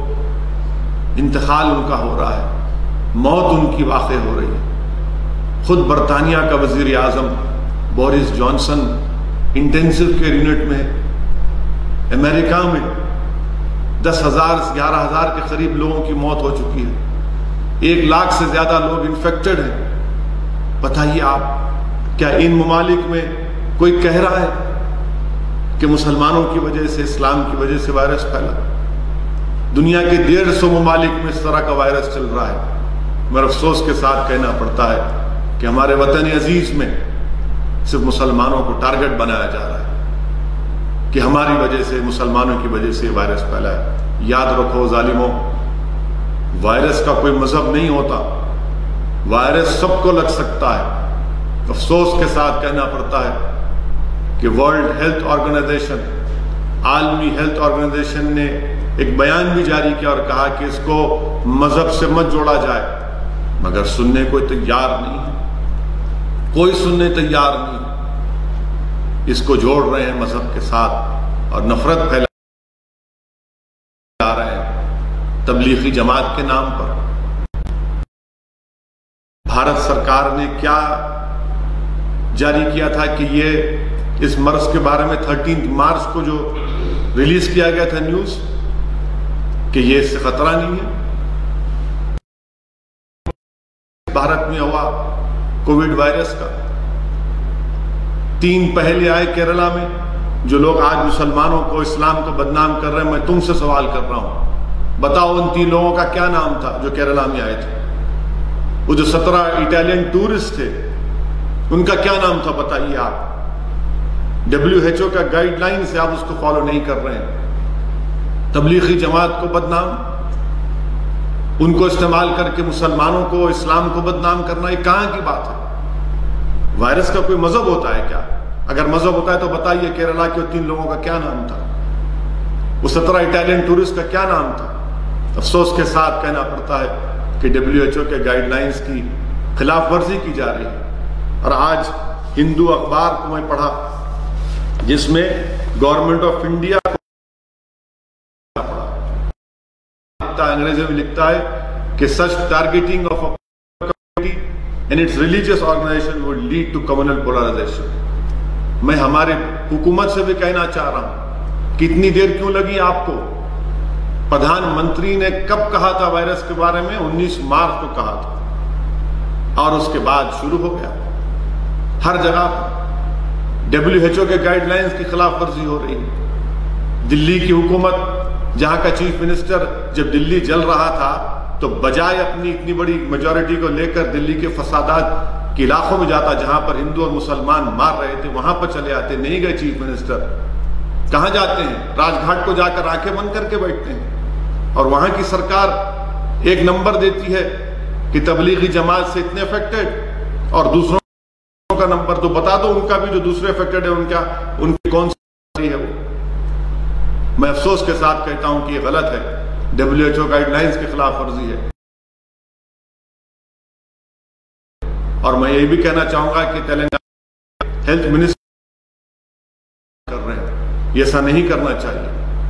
لوگ انتقال ان کا ہو رہا ہے، موت ان کی واقع ہو رہی ہے۔ خود برطانیہ کا وزیر اعظم Boris Johnson intensive care unit میں، امریکہ میں دس ہزار گیارہ ہزار کے قریب لوگوں کی موت ہو چکی ہے، ایک لاکھ سے زیادہ لوگ انفیکٹڈ ہیں۔ بتائیے آپ، کیا ان ممالک میں کوئی کہہ رہا ہے کہ مسلمانوں کی وجہ سے، اسلام کی وجہ سے وائرس پھیلا؟ دنیا کے ڈیڑھ سو ممالک میں اس طرح کا وائرس چل رہا ہے۔ مگر افسوس کے ساتھ کہنا پڑتا ہے کہ ہمارے وطن عزیز میں صرف مسلمانوں کو ٹارگٹ بنایا جا رہا ہے کہ ہماری وجہ سے، مسلمانوں کی وجہ سے وائرس پھیلا ہے۔ یاد رکھو ظالموں، وائرس کا کوئی مذہب نہیں ہوتا، وائرس سب کو لگ سکتا ہے۔ افسوس کے ساتھ کہنا پڑتا ہے کہ ورلڈ ہیلتھ آرگنائزیشن، عالمی ہیلتھ آرگنائزیشن نے ایک بیان بھی جاری کیا اور کہا کہ اس کو مذہب سے مت جوڑا جائے، مگر سننے کوئی تیار نہیں ہے، کوئی سننے تیار نہیں، اس کو جوڑ رہے ہیں مذہب کے ساتھ اور نفرت پھیلا رہے ہیں تبلیغی جماعت کے نام پر۔ بھارت سرکار نے کیا جاری کیا تھا کہ یہ اس مرض کے بارے میں تھرٹین مارچ کو جو ریلیز کیا گیا تھا نیوز، کہ یہ اس سے خطرہ نہیں ہے۔ بھارت میں ہوا کووڈ وائرس کا تین پہلے آئے کیرلا میں، جو لوگ آج مسلمانوں کو، اسلام کو بدنام کر رہے ہیں۔ میں تم سے سوال کر رہا ہوں، بتاؤ ان تین لوگوں کا کیا نام تھا جو کیرلا میں آئے تھے؟ وہ جو سترہ اٹالین ٹورسٹ تھے، ان کا کیا نام تھا بتائیے آپ؟ ڈبلیو ایچ او کا گائیڈ لائن سے آپ اس کو فالو نہیں کر رہے ہیں۔ تبلیغی جماعت کو بدنام، ان کو استعمال کر کے مسلمانوں کو، اسلام کو بدنام کرنا، یہ کہاں کی بات ہے؟ وائرس کا کوئی مذہب ہوتا ہے کیا؟ اگر مذہب ہوتا ہے تو بتائیے کیرلا کے تین لوگوں کا کیا نام تھا؟ وہ سترہ اٹالین ٹورسٹ کا کیا نام تھا؟ افسوس کے ساتھ کہنا پڑتا ہے کہ ڈبلیو ایچ او کے گائیڈ لائنز کی خلاف ورزی کی جا رہی ہے۔ اور آج ہندو اخبار کو میں پڑھا جس میں گورنمنٹ آف انڈیا پڑھا، انگریزی میں لکھتا ہے کہ such targeting of and its religious organization would lead to communal polarization۔ میں ہمارے حکومت سے بھی کہنا چاہ رہا ہوں کہ اتنی دیر کیوں لگی آپ کو؟ پردھان منتری نے کب کہا تھا وائرس کے بارے میں؟ انیس مارچ کو کہا تھا، اور اس کے بعد شروع ہو گیا ہر جگہ ڈبلیو ایچ او کے گائیڈ لائنز کی خلاف ورزی ہو رہی ہے۔ دلی کی حکومت، جہاں کا چیف منسٹر جب دلی جل رہا تھا تو بجائے اپنی اتنی بڑی میجورٹی کو لے کر دلی کے فسادات کے علاقوں میں جاتا جہاں پر ہندو اور مسلمان مار رہے تھے، وہاں پر چلے آتے، نہیں گئے چیف منسٹر۔ کہاں جاتے ہیں؟ راج گھاٹ کو جا کر آنکھیں بند کر کے بیٹھتے ہیں، اور وہاں کی سرکار ایک نمبر دیتی ہے کہ تبلیغی جماعت سے اتنے افیکٹڈ، اور دوسروں کا نمبر تو بتا دو ان کا بھی، جو دوسرے افیکٹڈ ہے ان کا ان کی کون سی ہے وہ۔ میں افسوس کے ساتھ کہتا ہوں کہ یہ غلط ہے، W H O guidelines کے خلاف ورزی ہے۔ اور میں یہ بھی کہنا چاہوں گا کہ تلنگانہ ہیلتھ منسٹر کر رہے ہیں، یہ ایسا نہیں کرنا چاہیے۔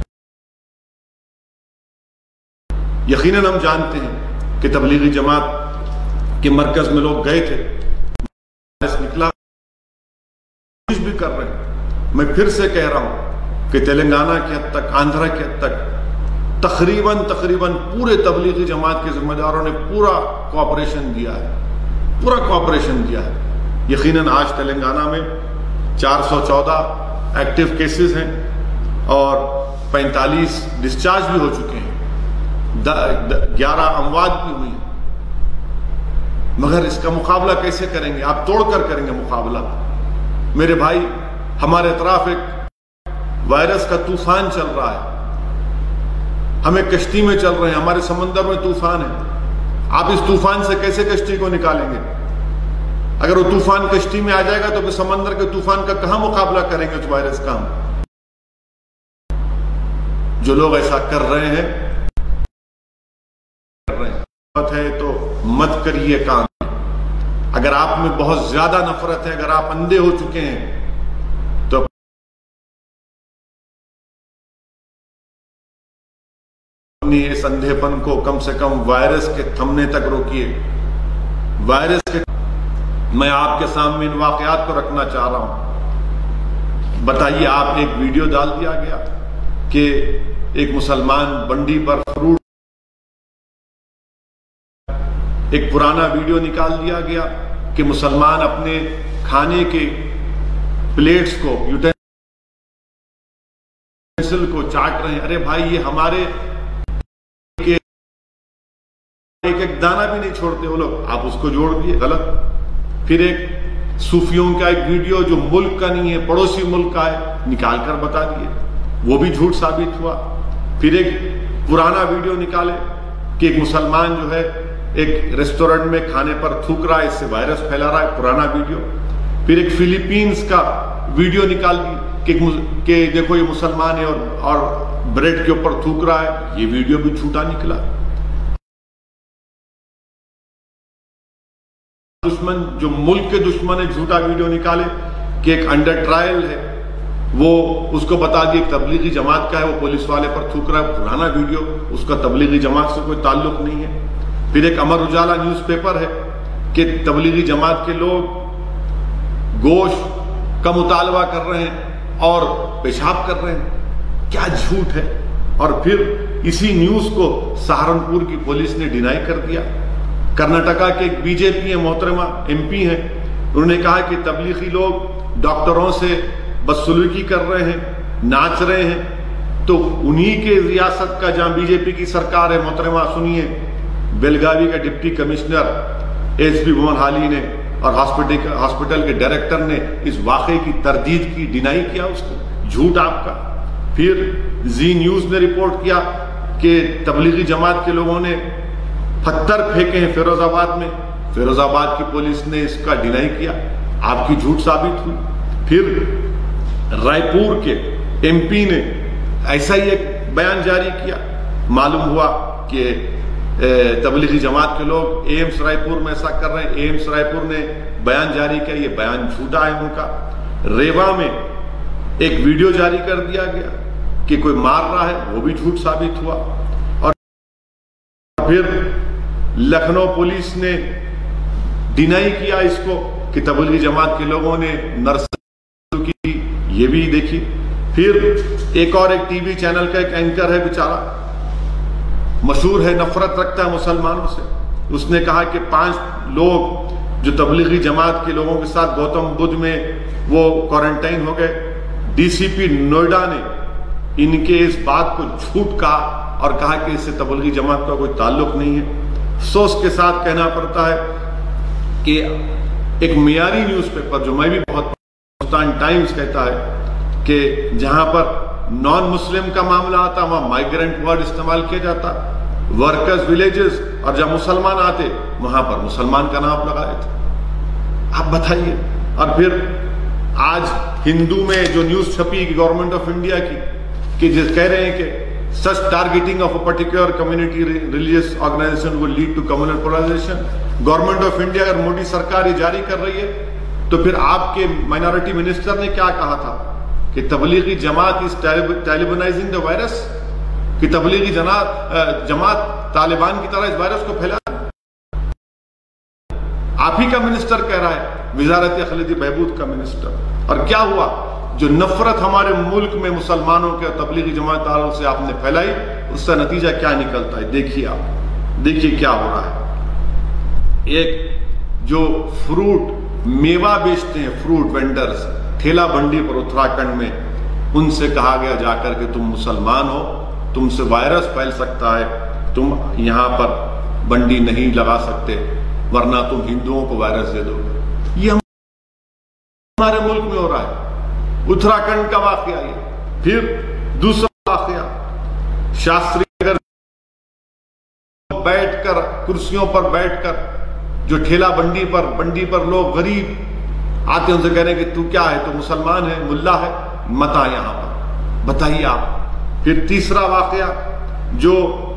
یقیناً ہم جانتے ہیں کہ تبلیغی جماعت کے مرکز میں لوگ گئے تھے، نکلا کچھ بھی کر رہے ہیں۔ میں پھر سے کہہ رہا ہوں کہ تلنگانہ کی حد تک، آندھرا کی حد تک تقریباً تقریباً پورے تبلیغی جماعت کے ذمہ داروں نے پورا کوآپریشن دیا ہے، پورا کوآپریشن دیا ہے۔ یقیناً آج تلنگانہ میں چار سو چودہ ایکٹیو کیسز ہیں اور پینتالیس ڈسچارج بھی ہو چکے ہیں، گیارہ اموات بھی ہوئی ہیں۔ مگر اس کا مقابلہ کیسے کریں گے؟ آپ توڑ کر کریں گے مقابلہ۔ میرے بھائی، ہمارے اطراف ایک وائرس کا طوفان چل رہا ہے، ہمیں کشتی میں چل رہے ہیں، ہمارے سمندر میں طوفان ہے۔ آپ اس طوفان سے کیسے کشتی کو نکالیں گے؟ اگر وہ طوفان کشتی میں آ جائے گا تو پھر سمندر کے طوفان کا کہاں مقابلہ کریں گے اس وائرس کا ہم؟ جو لوگ ایسا کر رہے ہیں کر رہے ہیں ہے تو مت کریے کام۔ اگر آپ میں بہت زیادہ نفرت ہے، اگر آپ اندھے ہو چکے ہیں تو اپنی اس اندھے پن کو کم سے کم وائرس کے تھمنے تک روکیے۔ وائرس کے میں آپ کے سامنے ان واقعات کو رکھنا چاہ رہا ہوں۔ بتائیے، آپ ایک ویڈیو ڈال دیا گیا کہ ایک مسلمان بنڈی پر فروٹ، ایک پرانا ویڈیو نکال دیا گیا کہ مسلمان اپنے کھانے کے پلیٹس کو، یوٹینسل کو چاٹ رہے ہیں۔ ارے بھائی، یہ ہمارے ایک ایک دانہ بھی نہیں چھوڑتے وہ لوگ، آپ اس کو جوڑ دیے، غلط۔ پھر ایک صوفیوں کا ایک ویڈیو جو ملک کا نہیں ہے، پڑوسی ملک کا ہے، نکال کر بتا دیے، وہ بھی جھوٹ ثابت ہوا۔ پھر ایک پرانا ویڈیو نکالے کہ ایک مسلمان جو ہے ایک ریسٹورنٹ میں کھانے پر تھوک رہا ہے، اس سے وائرس پھیلا رہا ہے، پرانا ویڈیو۔ پھر ایک فلیپینز کا ویڈیو نکال دی کہ دیکھو یہ مسلمان ہے اور اور بریڈ کے اوپر تھوک رہا ہے، یہ ویڈیو بھی جھوٹا نکلا۔ دشمن جو ملک کے دشمن ہے، جھوٹا ویڈیو نکالے کہ ایک انڈر ٹرائل ہے، وہ اس کو بتا دی ایک تبلیغی جماعت کا ہے، وہ پولیس والے پر تھوک رہا ہے، پرانا ویڈیو، اس کا تبلیغی جماعت سے کوئی تعلق نہیں ہے۔ پھر ایک امر اجالا نیوز پیپر ہے کہ تبلیغی جماعت کے لوگ گوشت کا مطالبہ کر رہے ہیں اور پیشاب کر رہے ہیں، کیا جھوٹ ہے۔ اور پھر اسی نیوز کو سہارنپور کی پولیس نے ڈینائی کر دیا۔ کرناٹکا کے ایک بی جے پی ہیں، محترمہ ایم پی ہیں، انہوں نے کہا کہ تبلیغی لوگ ڈاکٹروں سے بدسلوکی کر رہے ہیں، ناچ رہے ہیں۔ تو انہی کے ریاست کا جہاں بی جے پی کی سرکار ہے، محترمہ سنیے، بیلگاوی کا deputy commissioner S P Mohanhalli نے اور ہاسپٹل کے ڈائریکٹر نے اس واقعے کی تردید کی، ڈینائی کیا اس کو، جھوٹ آپ کا۔ پھر زی نیوز نے رپورٹ کیا کہ تبلیغی جماعت کے لوگوں نے پتھر پھینکے ہیں فیروز آباد میں، فیروز آباد کی پولیس نے اس کا ڈینائی کیا، آپ کی جھوٹ ثابت ہوئی۔ پھر رائے پور کے ایم پی نے ایسا ہی ایک بیان جاری کیا. معلوم ہوا کہ تبلیغی جماعت کے لوگ ایمس رائے پور میں ایسا کر رہے ہیں. ایمس رائے پور نے بیان جاری کیا, یہ بیان جھوٹا ہے ان کا. ریوا میں ایک ویڈیو جاری کر دیا گیا کہ کوئی مار رہا ہے, وہ بھی جھوٹ ثابت ہوا. اور پھر لکھنؤ پولیس نے ڈینائی کیا اس کو کہ تبلیغی جماعت کے لوگوں نے نرسری کی, یہ بھی دیکھی. پھر ایک اور ایک ٹی وی چینل کا ایک اینکر ہے بیچارہ, مشہور ہے, نفرت رکھتا ہے مسلمانوں سے. اس نے کہا کہ پانچ لوگ جو تبلیغی جماعت کے لوگوں کے ساتھ گوتم بدھ میں وہ کوارنٹائن ہو گئے, ڈی سی پی نوئیڈا نے ان کے اس بات کو جھوٹ کہا اور کہا کہ اس سے تبلیغی جماعت کا کوئی تعلق نہیں ہے. افسوس کے ساتھ کہنا پڑتا ہے کہ ایک معیاری نیوز پیپر جو میں بھی بہت ہندوستان ٹائمز کہتا ہے کہ جہاں پر نان مسلم کا معاملہ آتا وہاں مائیگرنٹ ورڈ استعمال کیا جاتا, ورکرز ولیجز, اور جب مسلمان آتے وہاں پر مسلمان کا نام لگا دیتے. آپ بتائیے. اور پھر آج ہندو میں جو نیوز چھپی کہ گورنمنٹ آف انڈیا کی کہ جس کہہ رہے ہیں کہ such targeting of a particular community religious organization will lead to communal polarization. Government of India اگر مودی سرکار یہ جاری کر رہی ہے تو پھر آپ کے مائنورٹی منسٹر نے کیا کہا تھا کہ Tablighi Jamaat is Talibanizing the virus, کہ تبلیغی جماعت طالبان کی طرح اس وائرس کو پھیلا. آپ ہی کا منسٹر کہہ رہا ہے, وزارت اقلیتی بہبود کا منسٹر. اور کیا ہوا؟ جو نفرت ہمارے ملک میں مسلمانوں کے اور تبلیغی جماعت تعلق سے آپ نے پھیلائی, اس کا نتیجہ کیا نکلتا ہے دیکھیے. آپ دیکھیے کیا ہو رہا ہے. ایک جو فروٹ میوہ بیچتے ہیں, فروٹ وینڈرز ٹھیلا بنڈی پر اتراکھنڈ میں, ان سے کہا گیا جا کر کہ تم مسلمان ہو, تم سے وائرس پھیل سکتا ہے, تم یہاں پر بنڈی نہیں لگا سکتے ورنہ تم ہندوؤں کو وائرس دے دو. یہ ہمارے ملک میں ہو رہا ہے. اتراکھنڈ کا واقعہ یہ. پھر دوسرا واقعہ, شاستری اگر بیٹھ کر کرسیوں پر بیٹھ کر جو ٹھیلا بنڈی پر بنڈی پر لوگ غریب آتے ہیں ان سے کہہ رہے ہیں کہ تو کیا ہے, تو مسلمان ہے, ملا ہے, مت آ یہاں پر. بتائیے آپ. پھر تیسرا واقعہ جو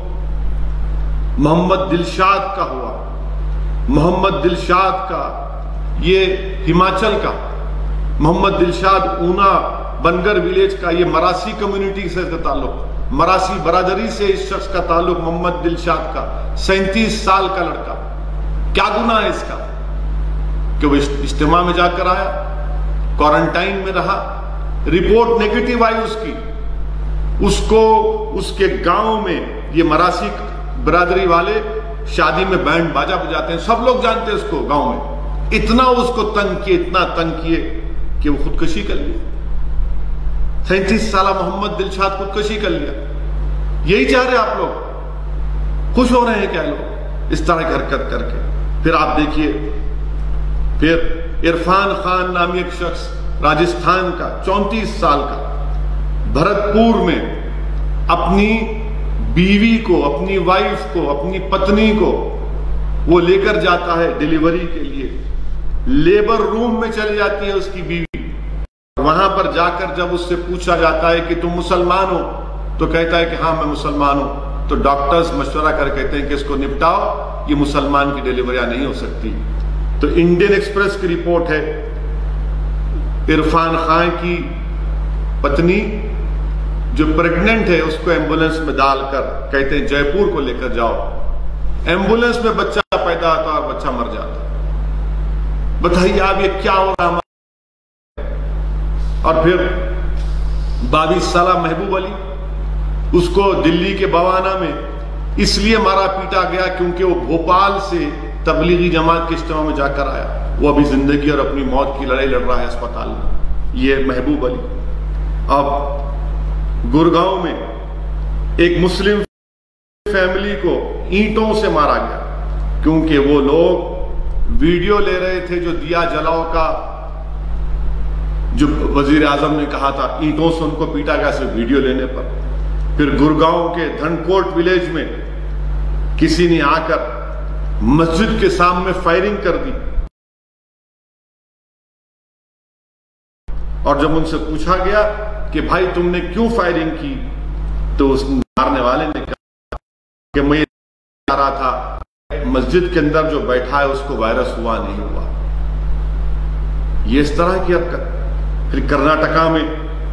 محمد دلشاد کا ہوا, محمد دلشاد کا, یہ ہماچل کا محمد دلشاد اونا بنگر ویلیج کا, یہ مراسی کمیونٹی سے تعلق, مراسی برادری سے اس شخص کا تعلق, محمد دلشاد کا, سینتیس سال کا لڑکا. کیا گناہ ہے اس کا کہ وہ اجتماع میں جا کر آیا, کوارنٹائن میں رہا, رپورٹ نیگیٹو آئی اس کی, اس کو اس کے گاؤں میں, یہ مراسی برادری والے شادی میں بینڈ باجا بجاتے ہیں, سب لوگ جانتے ہیں اس کو گاؤں میں, اتنا اس کو تنگ کیے, اتنا تنگ کیے کہ وہ خودکشی کر لیا. سینتیس سالہ محمد دلشاد خودکشی کر لیا. یہی چاہ رہے آپ لوگ, خوش ہو رہے ہیں کیا لوگ اس طرح کی حرکت کر کے. پھر آپ دیکھیے, پھر عرفان خان نامی ایک شخص راجستھان کا, چونتیس سال کا, بھرتپور میں اپنی بیوی کو, اپنی وائف کو, اپنی پتنی کو وہ لے کر جاتا ہے ڈیلیوری کے لیے. لیبر روم میں چلی جاتی ہے اس کی بیوی. وہاں پر جا کر جب اس سے پوچھا جاتا ہے کہ تم مسلمان ہو, تو کہتا ہے کہ ہاں میں مسلمان ہوں. تو ڈاکٹرز مشورہ کر کہتے ہیں کہ اس کو نپٹاؤ, یہ مسلمان کی ڈیلیوریاں نہیں ہو سکتی. تو انڈین ایکسپریس کی رپورٹ ہے, عرفان خان کی پتنی جو پریگننٹ ہے اس کو ایمبولنس میں ڈال کر کہتے ہیں جے پور کو لے کر جاؤ. ایمبولنس میں بچہ پیدا ہوتا اور بچہ مر جاتا. بتائیے آپ یہ کیا ہو رہا ہے. اور پھر بائیس سالہ محبوب علی, اس کو دلی کے بوانا میں اس لیے مارا پیٹا گیا کیونکہ وہ بھوپال سے تبلیغی جماعت کے اجتماع میں جا کر آیا. وہ ابھی زندگی اور اپنی موت کی لڑائی لڑ رہا ہے اسپتال میں. یہ محبوب علی. اب گڑگاؤں میں ایک مسلم فیملی کو اینٹوں سے مارا گیا کیونکہ وہ لوگ ویڈیو لے رہے تھے جو دیا جلاؤ کا, جو وزیر اعظم نے کہا تھا, اینٹوں سے ان کو پیٹا گیا صرف ویڈیو لینے پر. پھر گڑگاؤں کے دھنکوٹ ولیج میں کسی نے آ کر مسجد کے سامنے فائرنگ کر دی. اور جب ان سے پوچھا گیا کہ بھائی تم نے کیوں فائرنگ کی، تو اس مارنے والے نے کہا کہ میں آ رہا تھا مسجد کے اندر جو بیٹھا ہے اس کو وائرس ہوا نہیں ہوا۔ یہ اس طرح کی حرکت۔ پھر کرناٹکا میں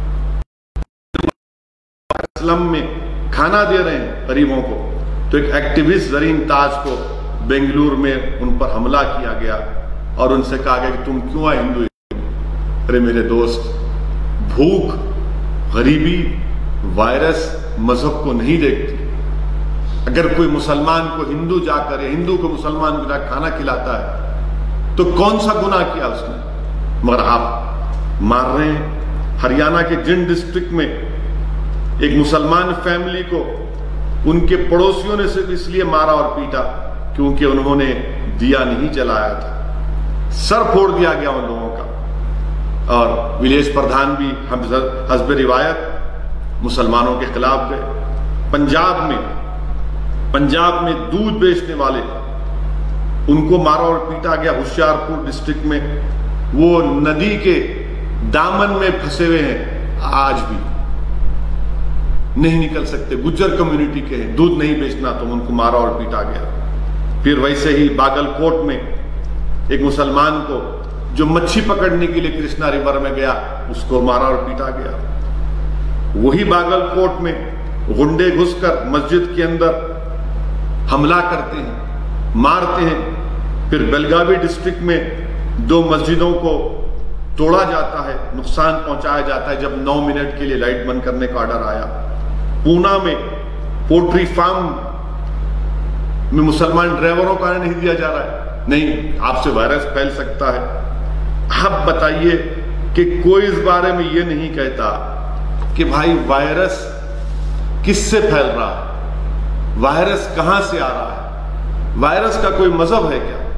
اسلم میں کھانا دے رہے ہیں غریبوں کو، تو ایک ایکٹیوسٹ زرین تاج کو بنگلور میں ان پر حملہ کیا گیا اور ان سے کہا گیا کہ تم کیوں آئے ہندو؟ ارے میرے دوست، بھوک، غریبی، وائرس مذہب کو نہیں دیکھتی۔ اگر کوئی مسلمان کو ہندو جا کر یا ہندو کو مسلمان کو جا کھانا کھلاتا ہے تو کون سا گناہ کیا اس نے؟ مگر آپ مار رہے ہیں۔ ہریانہ کے جن ڈسٹرکٹ میں ایک مسلمان فیملی کو ان کے پڑوسیوں نے صرف اس لیے مارا اور پیٹا کیونکہ انہوں نے دیا نہیں جلایا تھا، سر پھوڑ دیا گیا ان لوگوں کا، اور ولیج پردھان بھی حسب روایت مسلمانوں کے خلاف گئے۔ پنجاب میں پنجاب میں دودھ بیچنے والے ان کو مارا اور پیٹا گیا۔ ہوشیارپور ڈسٹرکٹ میں وہ ندی کے دامن میں پھنسے ہوئے ہیں، آج بھی نہیں نکل سکتے، گجر کمیونٹی کے ہیں، دودھ نہیں بیچنا تو ان کو مارا اور پیٹا گیا۔ پھر ویسے ہی باگل کوٹ میں ایک مسلمان کو جو مچھی پکڑنے کے لیے کرشنا ریور میں گیا اس کو مارا اور پیٹا گیا۔ وہی باگل کوٹ میں غنڈے گھس کر مسجد کے اندر حملہ کرتے ہیں، مارتے ہیں۔ پھر بیلگاوی ڈسٹرکٹ میں دو مسجدوں کو توڑا جاتا ہے، نقصان پہنچایا جاتا ہے جب نو منٹ کے لیے لائٹ بند کرنے کا آرڈر آیا۔ پونا میں پولٹری فارم میں مسلمان ڈرائیوروں کا نہیں دیا جا رہا ہے، نہیں، آپ سے وائرس پھیل سکتا ہے۔ اب بتائیے کہ کوئی اس بارے میں یہ نہیں کہتا کہ بھائی وائرس کس سے پھیل رہا ہے، وائرس کہاں سے آ رہا ہے، وائرس کا کوئی مذہب ہے کیا؟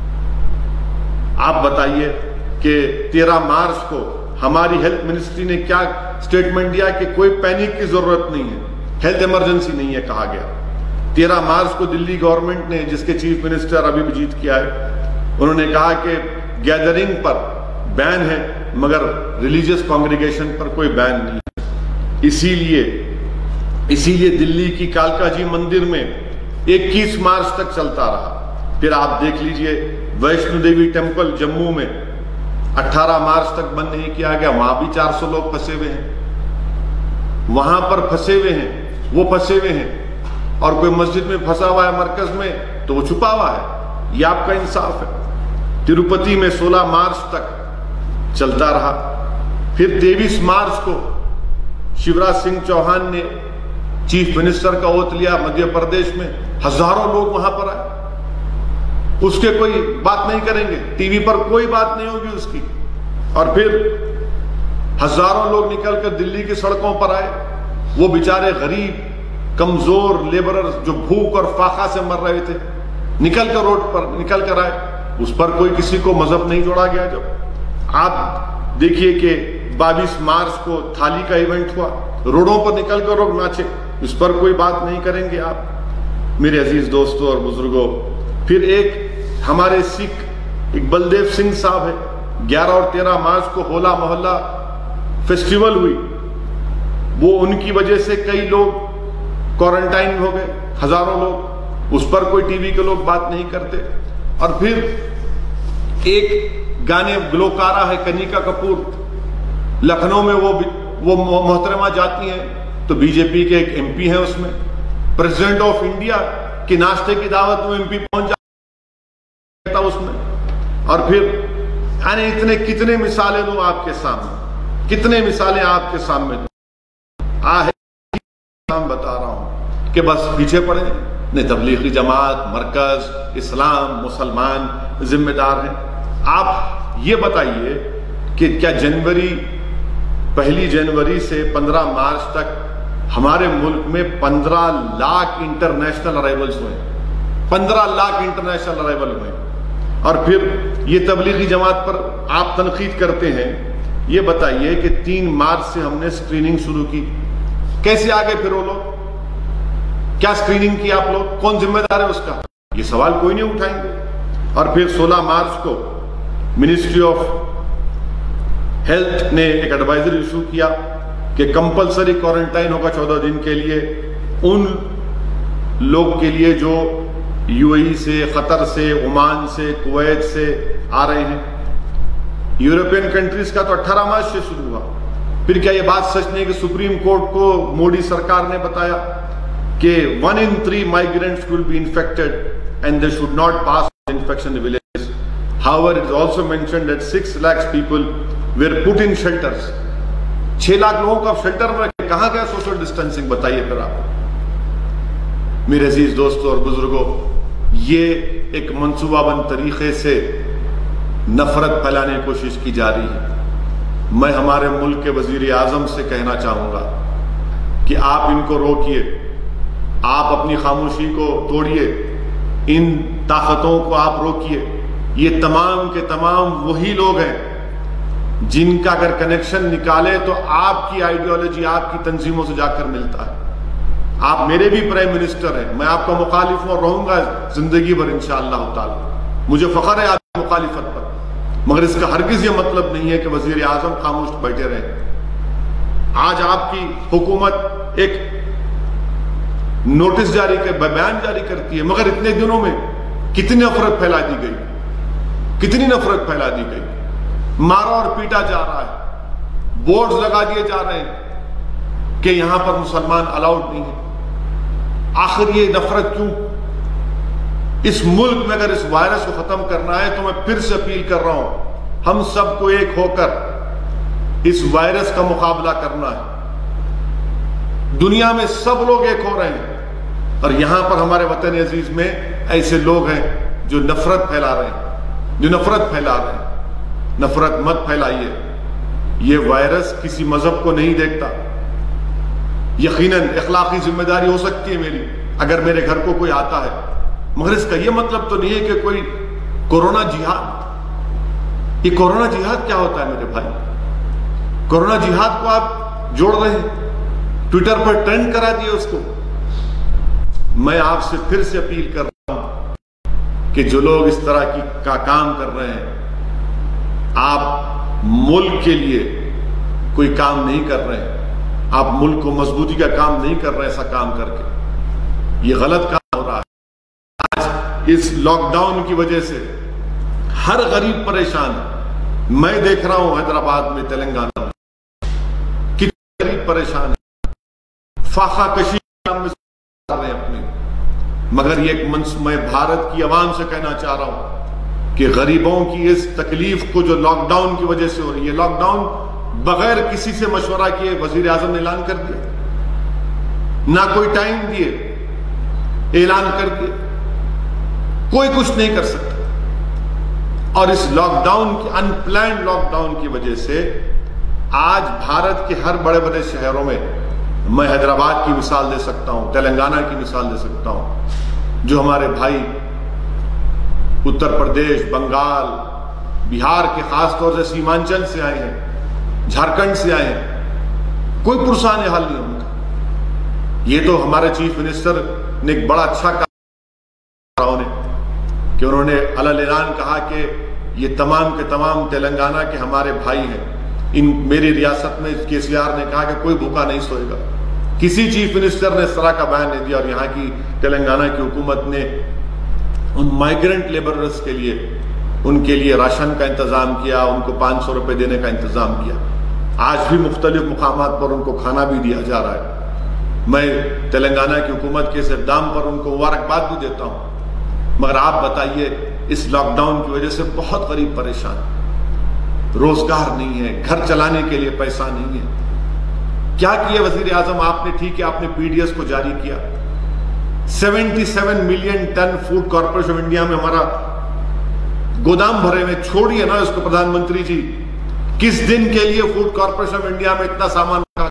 آپ بتائیے کہ تیرہ مارچ کو ہماری ہیلتھ منسٹری نے کیا سٹیٹمنٹ دیا کہ کوئی پینک کی ضرورت نہیں ہے، ہیلتھ ایمرجنسی نہیں ہے کہا گیا۔ تیرہ مارچ کو دلی گورنمنٹ نے، جس کے چیف منسٹر ابھی بجیت کیا ہے، انہوں نے کہا کہ گیدرنگ پر بین ہے مگر ریلیجیس کانگریگیشن پر کوئی بین نہیں ہے۔ اسی لیے اسی لیے دلی کی کالکا جی مندر میں اکیس مارچ تک چلتا رہا۔ پھر آپ دیکھ لیجئے ویشنو دیوی ٹیمپل جموں میں اٹھارہ مارچ تک بند نہیں کیا گیا، وہاں بھی چار سو لوگ پھنسے ہوئے ہیں، وہاں پر پھنسے ہوئے ہیں، وہ پھنسے ہوئے ہیں، اور کوئی مسجد میں پھنسا ہوا ہے مرکز میں تو وہ چھپا ہوا ہے۔ یہ آپ کا انصاف ہے۔ تروپتی میں سولہ مارچ تک چلتا رہا۔ پھر تیئیس مارچ کو شیوراج سنگھ چوہان نے چیف منسٹر کا اوتھ لیا مدھیہ پردیش میں، ہزاروں لوگ وہاں پر آئے، اس کے کوئی بات نہیں کریں گے، ٹی وی پر کوئی بات نہیں ہوگی اس کی۔ اور پھر ہزاروں لوگ نکل کر دلی کی سڑکوں پر آئے، وہ بیچارے غریب کمزور لیبرر جو بھوک اور فاقہ سے مر رہے تھے، نکل کر روڈ پر نکل کر آئے، اس پر کوئی کسی کو مذہب نہیں جوڑا گیا۔ جب آپ دیکھیے کہ بائیس مارچ کو تھالی کا ایونٹ ہوا، روڈوں پر نکل کر لوگ ناچے، اس پر کوئی بات نہیں کریں گے آپ۔ میرے عزیز دوستوں اور بزرگوں، پھر ایک ہمارے سکھ ایک بلدیو سنگھ صاحب ہے، گیارہ اور تیرہ مارچ کو ہولا محلہ فیسٹیول ہوئی، وہ ان کی وجہ سے کئی لوگ کوارنٹائن ہو گئے، ہزاروں لوگ، اس پر کوئی ٹی وی کے لوگ بات نہیں کرتے۔ اور پھر ایک گانے گلوکارہ ہے کنیکا کپور، لکھنؤ میں وہ وہ محترمہ جاتی ہیں تو بی جے پی کے ایک ایم پی ہیں، اس میں پریزیڈنٹ آف انڈیا کے ناشتے کی دعوت میں ایم پی پہنچ جاتا اس میں۔ اور پھر یعنی اتنے کتنے مثالیں دوں آپ کے سامنے، کتنے مثالیں آپ کے سامنے دوں، آہ بتا رہا ہوں کہ بس پیچھے پڑے نہیں، تبلیغی جماعت، مرکز، اسلام، مسلمان ذمہ دار ہیں۔ آپ یہ بتائیے کہ کیا جنوری پہلی جنوری سے پندرہ مارچ تک ہمارے ملک میں پندرہ لاکھ انٹرنیشنل ارائیولز ہوئے، پندرہ لاکھ انٹرنیشنل ارائیول ہوئے، اور پھر یہ تبلیغی جماعت پر آپ تنقید کرتے ہیں۔ یہ بتائیے کہ تین مارچ سے ہم نے سکریننگ شروع کی، کیسے آگے پھر وہ لوگ؟ کیا سکریننگ کی آپ لوگ؟ کون ذمہ دار ہے اس کا؟ یہ سوال کوئی نہیں اٹھائیں گے۔ اور پھر سولہ مارچ کو منسٹری آف ہیلتھ نے ایک ایڈوائزری ایشو کیا کہ کمپلسری کوارنٹائن ہوگا چودہ دن کے لیے ان لوگ کے لیے جو یو اے ای سے، قطر سے، عمان سے، کویت سے آ رہے ہیں۔ یورپین کنٹریز کا تو اٹھارہ مارچ سے شروع ہوا۔ پھر کیا یہ بات سچ نہیں کہ سپریم کورٹ کو مودی سرکار نے بتایا کہ one in three migrants will be infected and they should not pass infection in villages. However, it is also mentioned that six lakhs people were put in shelters. چھ لاکھ لوگوں کو آپ شیلٹر میں رکھیں، کہاں گیا سوشل ڈسٹینسنگ؟ بتائیے پھر آپ۔ میرے عزیز دوستوں اور بزرگوں، یہ ایک منصوبہ بند طریقے سے نفرت پھیلانے کی کوشش کی جا رہی ہے۔ میں ہمارے ملک کے وزیر اعظم سے کہنا چاہوں گا کہ آپ ان کو روکیے، آپ اپنی خاموشی کو توڑیے، ان طاقتوں کو آپ روکیے۔ یہ تمام کے تمام وہی لوگ ہیں جن کا اگر کنیکشن نکالے تو آپ کی آئیڈیالوجی آپ کی تنظیموں سے جا کر ملتا ہے۔ آپ میرے بھی پرائم منسٹر ہیں، میں آپ کا مخالف ہوں اور رہوں گا زندگی بھر انشاءاللہ تعالی، مجھے فخر ہے آپ کی مخالفت پر، مگر اس کا ہرگز یہ مطلب نہیں ہے کہ وزیر اعظم خاموش بیٹھے رہیں۔ آج آپ کی حکومت ایک نوٹس جاری کر بیان جاری کرتی ہے، مگر اتنے دنوں میں کتنی نفرت پھیلا دی گئی، کتنی نفرت پھیلا دی گئی، مارا اور پیٹا جا رہا ہے، بورڈز لگا دیے جا رہے ہیں کہ یہاں پر مسلمان الاؤڈ نہیں ہے۔ آخر یہ نفرت کیوں؟ اس ملک میں اگر اس وائرس کو ختم کرنا ہے تو میں پھر سے اپیل کر رہا ہوں، ہم سب کو ایک ہو کر اس وائرس کا مقابلہ کرنا ہے۔ دنیا میں سب لوگ ایک ہو رہے ہیں اور یہاں پر ہمارے وطن عزیز میں ایسے لوگ ہیں جو نفرت پھیلا رہے ہیں، جو نفرت پھیلا رہے ہیں۔ نفرت مت پھیلائیے، یہ وائرس کسی مذہب کو نہیں دیکھتا۔ یقیناً اخلاقی ذمہ داری ہو سکتی ہے میری اگر میرے گھر کو کوئی آتا ہے، مگر اس کا یہ مطلب تو نہیں ہے کہ کوئی کورونا جہاد۔ یہ کورونا جہاد کیا ہوتا ہے میرے بھائی؟ کورونا جہاد کو آپ جوڑ رہے ہیں، ٹویٹر پر ٹرینڈ کرا دیے اس کو۔ میں آپ سے پھر سے اپیل کر رہا ہوں کہ جو لوگ اس طرح کی کا کام کر رہے ہیں، آپ ملک کے لیے کوئی کام نہیں کر رہے ہیں، آپ ملک کو مضبوطی کا کام نہیں کر رہے ایسا کام کر کے۔ یہ غلط کام ہو رہا ہے۔ آج اس لاک ڈاؤن کی وجہ سے ہر غریب پریشان ہے۔ میں دیکھ رہا ہوں حیدرآباد میں، تلنگانہ میں کتنے غریب پریشان ہیں، فاقہ کشی کر رہے ہیں اپنی، مگر یہ ایک منص میں بھارت کی عوام سے کہنا چاہ رہا ہوں کہ غریبوں کی اس تکلیف کو جو لاک ڈاؤن کی وجہ سے ہو رہی ہے، لاک ڈاؤن بغیر کسی سے مشورہ کیے وزیر اعظم نے اعلان کر دیا، نہ کوئی ٹائم دیے، اعلان کر دیا، کوئی کچھ نہیں کر سکتا۔ اور اس لاک ڈاؤن کی ان پلانڈ لاک ڈاؤن کی وجہ سے آج بھارت کے ہر بڑے بڑے شہروں میں، میں حیدرآباد کی مثال دے سکتا ہوں، تلنگانہ کی مثال دے سکتا ہوں، جو ہمارے بھائی اتر پردیش، بنگال، بہار کے خاص طور سے سیمانچل سے آئے ہیں، جھارکھنڈ سے آئے ہیں، کوئی پرسان حال نہیں ان کا۔ یہ تو ہمارے چیف منسٹر نے ایک بڑا اچھا کہا کہ انہوں نے اعلان کہا کہ یہ تمام کے تمام تلنگانہ کے ہمارے بھائی ہیں۔ ان میری ریاست میں کے سی آر نے کہا کہ کوئی بھوکا نہیں سوئے گا، کسی چیف منسٹر نے اس طرح کا بیان نہیں دیا۔ اور یہاں کی تلنگانہ کی حکومت نے ان مائیگرنٹ لیبررز کے لیے ان کے لیے راشن کا انتظام کیا، ان کو پانچ سو روپے دینے کا انتظام کیا۔ آج بھی مختلف مقامات پر ان کو کھانا بھی دیا جا رہا ہے۔ میں تلنگانہ کی حکومت کے اس اقدام پر ان کو مبارکباد بھی دیتا ہوں، مگر آپ بتائیے اس لاک ڈاؤن کی وجہ سے بہت غریب پریشان، روزگار نہیں ہے، گھر چلانے کے لیے پیسہ نہیں ہے۔ کیا کیا وزیر اعظم آپ نے؟ ٹھیک ہے آپ نے پی ڈی ایس کو جاری کیا، seventy seven million ton food corporation of India میں ہمارا گودام بھرے میں، چھوڑیے نا اس کو پردھان منتری جی، کس دن کے لیے فوڈ کارپوریشن آف انڈیا میں اتنا سامان رکھا،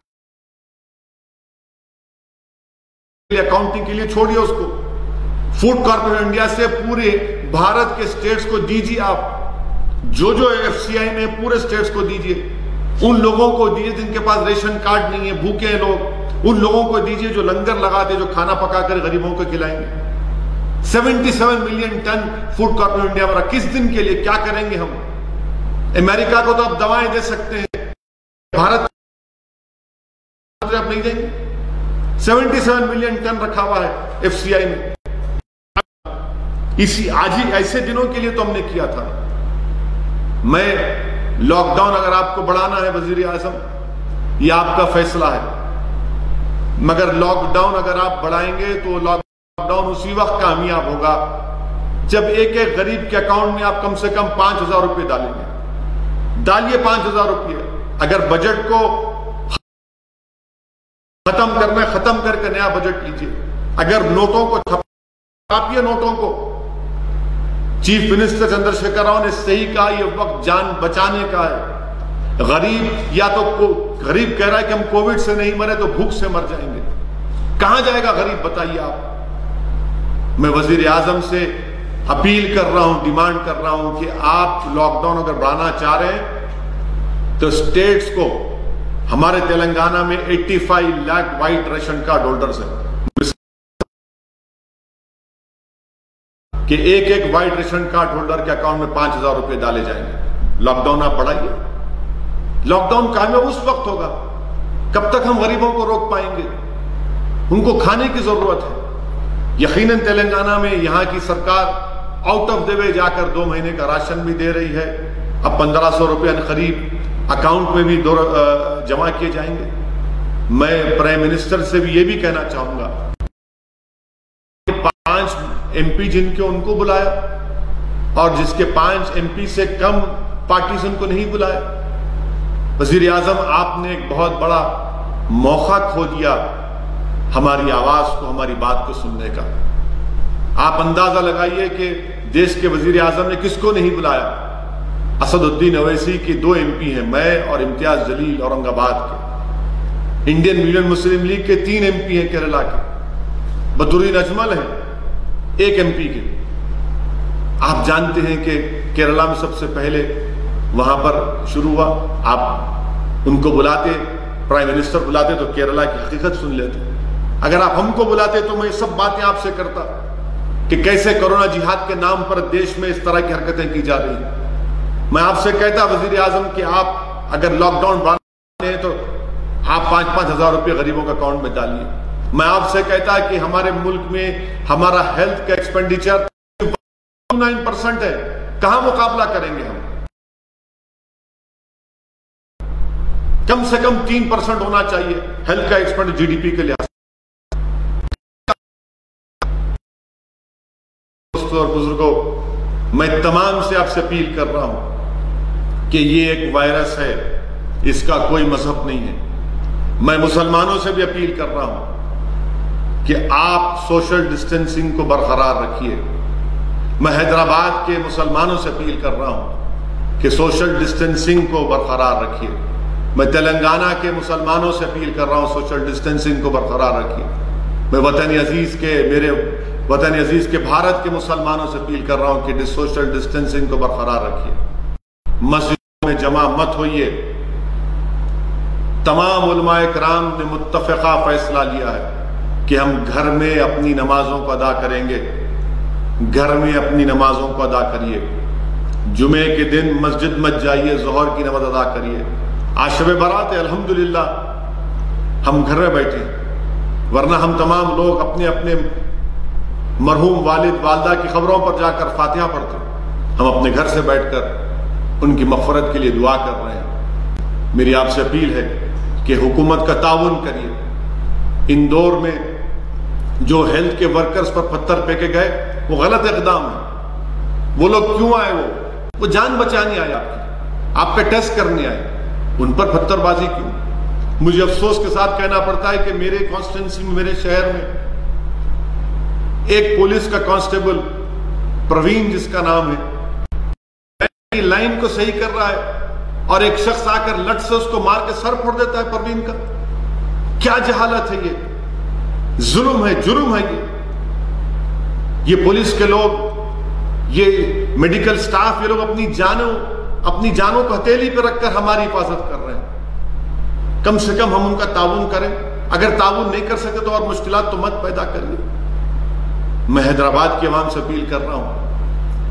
اکاؤنٹنگ کے لیے چھوڑیے اس کو۔ فوڈ کارپوریشن انڈیا سے پورے بھارت کے سٹیٹس کو دیجیے، آپ جو جو ایف سی آئی میں پورے سٹیٹس کو دیجیے، ان لوگوں کو دیجیے جن کے پاس ریشن کارڈ نہیں ہے، بھوکے ہیں لوگ، ان لوگوں کو دیجیے جو لنگر لگاتے، جو کھانا پکا کر غریبوں کو کھلائیں گے۔ Seventy seven million ton food corporation India ہمارا کس دن کے لیے، کیا کریں گے ہم؟ امریکہ کو تو آپ دوائیں دے سکتے ہیں، بھارت آپ نہیں دیں گے؟ سیونٹی سیون ملین ٹن رکھا ہوا ہے ایف سی آئی میں. اسی آج ہی ایسے دنوں کے لیے تو ہم نے کیا تھا. میں لاک ڈاؤن اگر آپ کو بڑھانا ہے وزیر اعظم، یہ آپ کا فیصلہ ہے، مگر لاک ڈاؤن اگر آپ بڑھائیں گے تو لاک ڈاؤن اسی وقت کامیاب ہوگا جب ایک ایک غریب کے اکاؤنٹ میں آپ کم سے کم پانچ ہزار روپے ڈالیں گے. ڈالیے پانچ ہزار روپے. اگر بجٹ کو ختم کرنا ہے ختم کر کے نیا بجٹ لیجیے. اگر نوٹوں کو چھاپیے، نوٹوں کو. Chief minister Chandrashekhar Rao نے صحیح کہا، یہ وقت جان بچانے کا ہے. غریب یا تو غریب کہہ رہا ہے کہ ہم کووڈ سے نہیں مرے تو بھوک سے مر جائیں گے. کہاں جائے گا غریب بتائیے آپ. میں وزیر اعظم سے اپیل کر رہا ہوں، ڈیمانڈ کر رہا ہوں کہ آپ لاک ڈاؤن اگر بڑھانا چاہ رہے ہیں تو اسٹیٹس کو، ہمارے تلنگانہ میں eighty five lakh white ration card holders ہیں، کہ ایک ایک وائٹ ریشن کارڈ ہولڈر کے اکاؤنٹ میں پانچ ہزار روپے ڈالے جائیں گے. لاک ڈاؤن آپ بڑھائیے. لاک ڈاؤن کامیاب اس وقت ہوگا کب تک ہم غریبوں کو روک پائیں گے. ان کو کھانے کی ضرورت ہے. یقیناً تلنگانہ میں یہاں کی سرکار آؤٹ آف دی وے جا کر دو مہینے کا راشن بھی دے رہی ہے. اب پندرہ سو روپے قریب اکاؤنٹ میں بھی جمع کیے جائیں گے. میں پرائم منسٹر سے بھی یہ بھی کہنا چاہوں گا، پانچ ایم پی جن کے ان کو بلایا اور جس کے پانچ ایم پی سے کم پارٹیز ان کو نہیں بلایا. وزیر اعظم آپ نے ایک بہت بڑا موقع کھو دیا ہماری آواز کو، ہماری بات کو سننے کا. آپ اندازہ لگائیے کہ دیش کے وزیر اعظم نے کس کو نہیں بلایا. اسد الدین اویسی کی دو ایم پی ہیں، میں اور امتیاز جلیل اورنگ آباد کے. انڈین یونین مسلم لیگ کے تین ایم پی ہیں کیرلا کے. بدرین اجمل ہیں ایک ایم پی کے. آپ جانتے ہیں کہ کیرلا میں سب سے پہلے وہاں پر شروع ہوا. آپ ان کو بلاتے، پرائم منسٹر بلاتے تو کیرلا کی حقیقت سن لیتے. اگر آپ ہم کو بلاتے تو میں یہ سب باتیں آپ سے کرتا کہ کیسے کرونا جہاد کے نام پر دیش میں اس طرح کی حرکتیں کی جا رہی ہیں. میں آپ سے کہتا وزیر اعظم کہ آپ اگر لاک ڈاؤن بڑھاتے ہیں تو آپ پانچ پانچ ہزار روپے غریبوں کے اکاؤنٹ میں ڈالیے. میں آپ سے کہتا کہ ہمارے ملک میں ہمارا ہیلتھ کا ایکسپینڈیچر نائن پرسنٹ ہے، کہاں مقابلہ کریں گے ہم؟ کم سے کم تین پرسنٹ ہونا چاہیے ہیلتھ کا ایکسپینڈیچر جی ڈی پی کے لحاظ. دوستوں اور بزرگوں، میں تمام سے آپ سے اپیل کر رہا ہوں کہ یہ ایک وائرس ہے، اس کا کوئی مذہب نہیں ہے. میں مسلمانوں سے بھی اپیل کر رہا ہوں کہ آپ سوشل ڈسٹینسنگ کو برقرار رکھیے. میں حیدرآباد کے مسلمانوں سے اپیل کر رہا ہوں کہ سوشل ڈسٹینسنگ کو برقرار رکھیے. میں تلنگانہ کے مسلمانوں سے اپیل کر رہا ہوں سوشل ڈسٹینسنگ کو برقرار رکھیے. میں وطن عزیز کے میرے وطن عزیز کے بھارت کے مسلمانوں سے اپیل کر رہا ہوں کہ سوشل ڈسٹینسنگ کو برقرار رکھیے. مسجدوں میں جمع مت ہوئیے. تمام علماء کرام نے متفقہ فیصلہ لیا ہے کہ ہم گھر میں اپنی نمازوں کو ادا کریں گے. گھر میں اپنی نمازوں کو ادا کریے. جمعے کے دن مسجد مت جائیے، ظہر کی نماز ادا کریے. آج شب برات ہے، الحمدللہ ہم گھر میں بیٹھے، ورنہ ہم تمام لوگ اپنے اپنے مرحوم والد والدہ کی خبروں پر جا کر فاتحہ پڑھتے. ہم اپنے گھر سے بیٹھ کر ان کی مغفرت کے لیے دعا کر رہے ہیں. میری آپ سے اپیل ہے کہ حکومت کا تعاون کریے. اندور میں جو ہیلتھ کے ورکرز پر پتھر پھینکے گئے وہ غلط اقدام ہے. وہ لوگ کیوں آئے؟ وہ وہ جان بچانے آئے، آپ کی آپ کا ٹیسٹ کرنے آئے. ان پر پتھر بازی کیوں؟ مجھے افسوس کے ساتھ کہنا پڑتا ہے کہ میرے کانسٹیٹنسی میں، میرے شہر میں ایک پولیس کا کانسٹیبل پروین جس کا نام ہے، لائن کو صحیح کر رہا ہے اور ایک شخص آ کر لٹ سے اس کو مار کے سر پھوڑ دیتا ہے پروین کا. کیا جہالت ہے! یہ ظلم ہے، جرم ہے. یہ یہ پولیس کے لوگ، یہ میڈیکل سٹاف، یہ لوگ اپنی جانوں اپنی جانوں کو ہتھیلی پہ رکھ کر ہماری حفاظت کر رہے ہیں. کم سے کم ہم ان کا تعاون کریں. اگر تعاون نہیں کر سکتے تو اور مشکلات تو مت پیدا کریے. میں حیدرآباد کے عوام سے اپیل کر رہا ہوں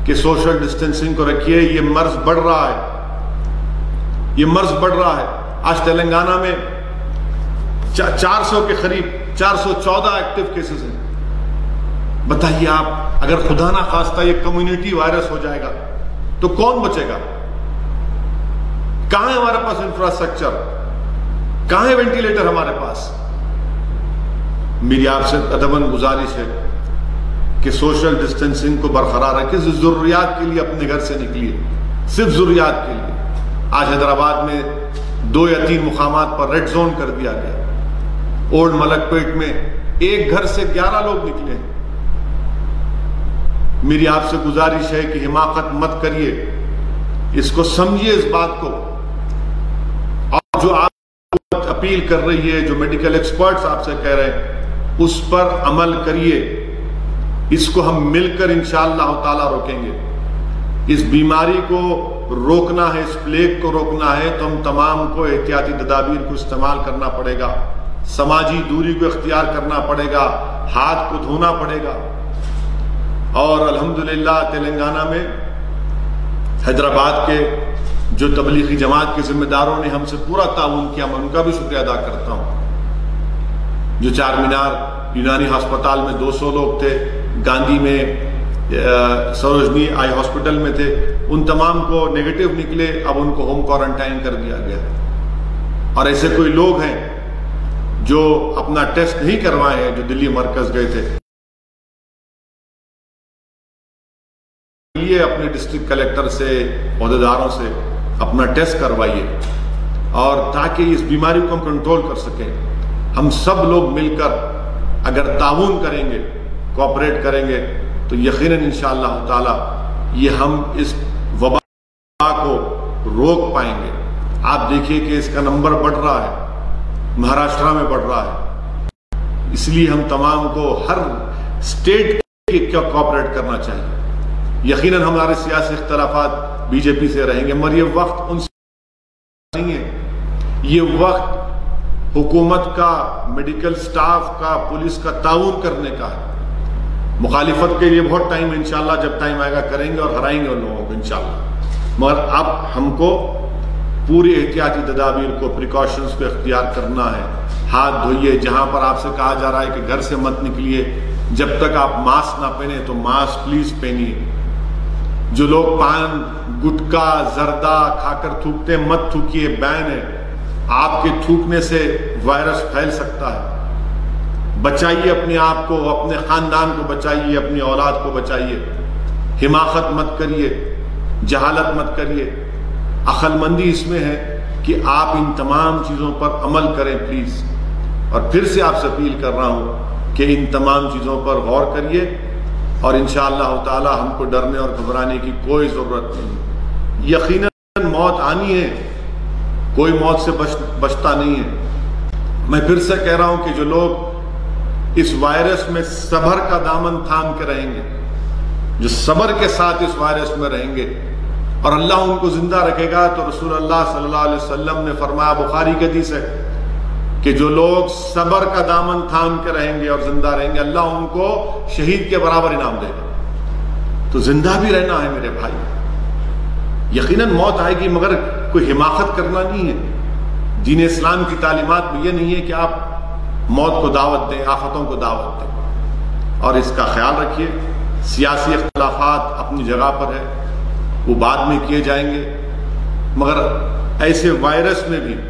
کہ سوشل ڈسٹینسنگ کو رکھیے، یہ مرض بڑھ رہا ہے، یہ مرض بڑھ رہا ہے۔ آج تلنگانہ میں چار سو کے قریب چار سو چودہ ایکٹیو کیسز ہیں۔ بتائیے آپ، اگر خدا نہ خواستہ یہ کمیونٹی وائرس ہو جائے گا تو کون بچے گا؟ کہاں ہے ہمارے پاس انفراسٹرکچر؟ کہاں ہے وینٹیلیٹر ہمارے پاس؟ میری آپ سے ادباً گزارش ہے کہ سوشل ڈسٹینسنگ کو برقرار رکھیں، صرف ضروریات کے لیے اپنے گھر سے نکلیے، صرف ضروریات کے لیے۔ آج حیدرآباد میں دو یا تین مقامات پر ریڈ زون کر دیا گیا۔ اولڈ ملک پیٹ میں ایک گھر سے گیارہ لوگ نکلے۔ میری آپ سے گزارش ہے کہ حماقت مت کریے، اس کو سمجھیے اس بات کو، اور جو آپ اپیل کر رہی ہے، جو میڈیکل ایکسپرٹس آپ سے کہہ رہے ہیں، اس پر عمل کریے۔ اس کو ہم مل کر انشاءاللہ تعالی روکیں گے۔ اس بیماری کو روکنا ہے، اس پلیگ کو روکنا ہے تو ہم تمام کو احتیاطی تدابیر کو استعمال کرنا پڑے گا، سماجی دوری کو اختیار کرنا پڑے گا، ہاتھ کو دھونا پڑے گا۔ اور الحمدللہ تلنگانہ میں حیدرآباد کے جو تبلیغی جماعت کے ذمہ داروں نے ہم سے پورا تعاون کیا، میں ان کا بھی شکریہ ادا کرتا ہوں۔ جو چار مینار یونانی ہسپتال میں دو سو لوگ تھے، گاندھی میں سروجنی آئی ہاسپٹل میں تھے، ان تمام کو نیگیٹو نکلے، اب ان کو ہوم کوارنٹائن کر دیا گیا۔ اور ایسے کوئی لوگ ہیں جو اپنا ٹیسٹ نہیں کروائے ہیں، جو دلی مرکز گئے تھے، یہ اپنے ڈسٹرکٹ کلیکٹر سے، عہدیداروں سے اپنا ٹیسٹ کروائیے، اور تاکہ اس بیماری کو ہم کنٹرول کر سکیں۔ ہم سب لوگ مل کر اگر تعاون کریں گے، کوآپریٹ کریں گے، تو یقیناً انشاءاللہ تعالی یہ ہم اس وبا کو روک پائیں گے۔ آپ دیکھیے کہ اس کا نمبر بڑھ رہا ہے، مہاراشٹرا میں بڑھ رہا ہے۔ اس لیے ہم تمام کو ہر اسٹیٹ کے کوآپریٹ کرنا چاہیے۔ یقیناً ہمارے سیاسی اختلافات بی جے پی سے رہیں گے، مگر یہ وقت ان سے نہیں ہے، یہ وقت حکومت کا، میڈیکل سٹاف کا، پولیس کا تعاون کرنے کا ہے۔ مخالفت کے لیے بہت ٹائم ہے، انشاءاللہ جب ٹائم آئے گا کریں گے اور ہرائیں گے ان لوگوں کو انشاءاللہ، مگر اب ہم کو پوری احتیاطی تدابیر کو، پریکاشنز کو اختیار کرنا ہے۔ ہاتھ دھوئیے، جہاں پر آپ سے کہا جا رہا ہے کہ گھر سے مت نکلیے جب تک آپ ماسک نہ پہنے، تو ماسک پلیز پہنیے۔ جو لوگ پان، گٹکا، زردہ کھا کر تھوکتے ہیں، مت تھوکیے، بین ہے۔ آپ کے تھوکنے سے وائرس پھیل سکتا ہے۔ بچائیے اپنے آپ کو، اپنے خاندان کو بچائیے، اپنی اولاد کو بچائیے۔ حماقت مت کریے، جہالت مت کریے۔ عقل مندی اس میں ہے کہ آپ ان تمام چیزوں پر عمل کریں پلیز۔ اور پھر سے آپ سے اپیل کر رہا ہوں کہ ان تمام چیزوں پر غور کریے، اور انشاءاللہ تعالی ہم کو ڈرنے اور گھبرانے کی کوئی ضرورت نہیں۔ یقیناً موت آنی ہے، کوئی موت سے بچ, بچتا نہیں ہے۔ میں پھر سے کہہ رہا ہوں کہ جو لوگ اس وائرس میں صبر کا دامن تھام کے رہیں گے، جو صبر کے ساتھ اس وائرس میں رہیں گے اور اللہ ان کو زندہ رکھے گا، تو رسول اللہ صلی اللہ علیہ وسلم نے فرمایا، بخاری کی حدیث ہے کہ جو لوگ صبر کا دامن تھام کے رہیں گے اور زندہ رہیں گے، اللہ ان کو شہید کے برابر انعام دے گا۔ تو زندہ بھی رہنا ہے میرے بھائی۔ یقیناً موت آئے گی، مگر کوئی حماقت کرنا نہیں ہے۔ دین اسلام کی تعلیمات میں یہ نہیں ہے کہ آپ موت کو دعوت دیں، آفتوں کو دعوت دیں۔ اور اس کا خیال رکھیے، سیاسی اختلافات اپنی جگہ پر ہے، وہ بعد میں کیے جائیں گے، مگر ایسے وائرس میں بھی،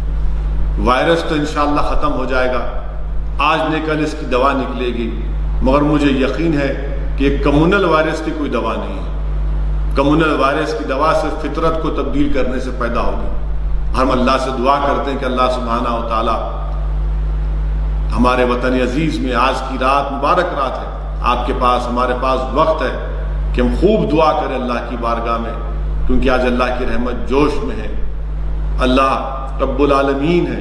وائرس تو انشاءاللہ ختم ہو جائے گا، آج نہیں کل اس کی دوا نکلے گی، مگر مجھے یقین ہے کہ ایک کمیونل وائرس کی کوئی دوا نہیں ہے۔ کمیونل وائرس کی دوا صرف فطرت کو تبدیل کرنے سے پیدا ہوگی۔ ہم اللہ سے دعا کرتے ہیں کہ اللہ سبحانہ و تعالی ہمارے وطن عزیز میں آج کی رات مبارک رات ہے، آپ کے پاس، ہمارے پاس وقت ہے کہ ہم خوب دعا کریں اللہ کی بارگاہ میں، کیونکہ آج اللہ کی رحمت جوش میں ہے۔ اللہ رب العالمین ہے،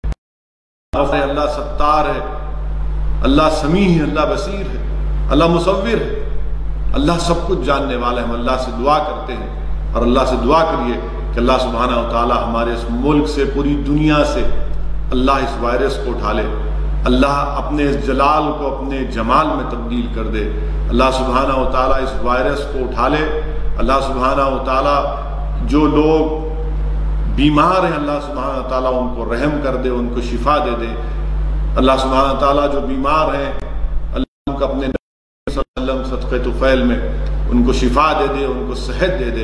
اللہ ستار ہے، اللہ سمیع ہے، اللہ بصیر ہے، اللہ مصور ہے، اللہ سب کچھ جاننے والا ہے۔ ہم اللہ سے دعا کرتے ہیں، اور اللہ سے دعا کریے کہ اللہ سبحانہ و تعالی ہمارے اس ملک سے، پوری دنیا سے اللہ اس وائرس کو اٹھا لے، اللہ اپنے اس جلال کو اپنے جمال میں تبدیل کر دے۔ اللہ سبحانہ و تعالیٰ اس وائرس کو اٹھا لے۔ اللہ سبحانہ و تعالیٰ جو لوگ بیمار ہیں اللہ سبحانہ و تعالیٰ ان کو رحم کر دے، ان کو شفا دے دے۔ اللہ سبحانہ و تعالیٰ جو بیمار ہیں اللہ ان کو اپنے نبی صلی اللہ علیہ وسلم صدقہ طفیل میں ان کو شفا دے دے، ان کو صحت دے دے۔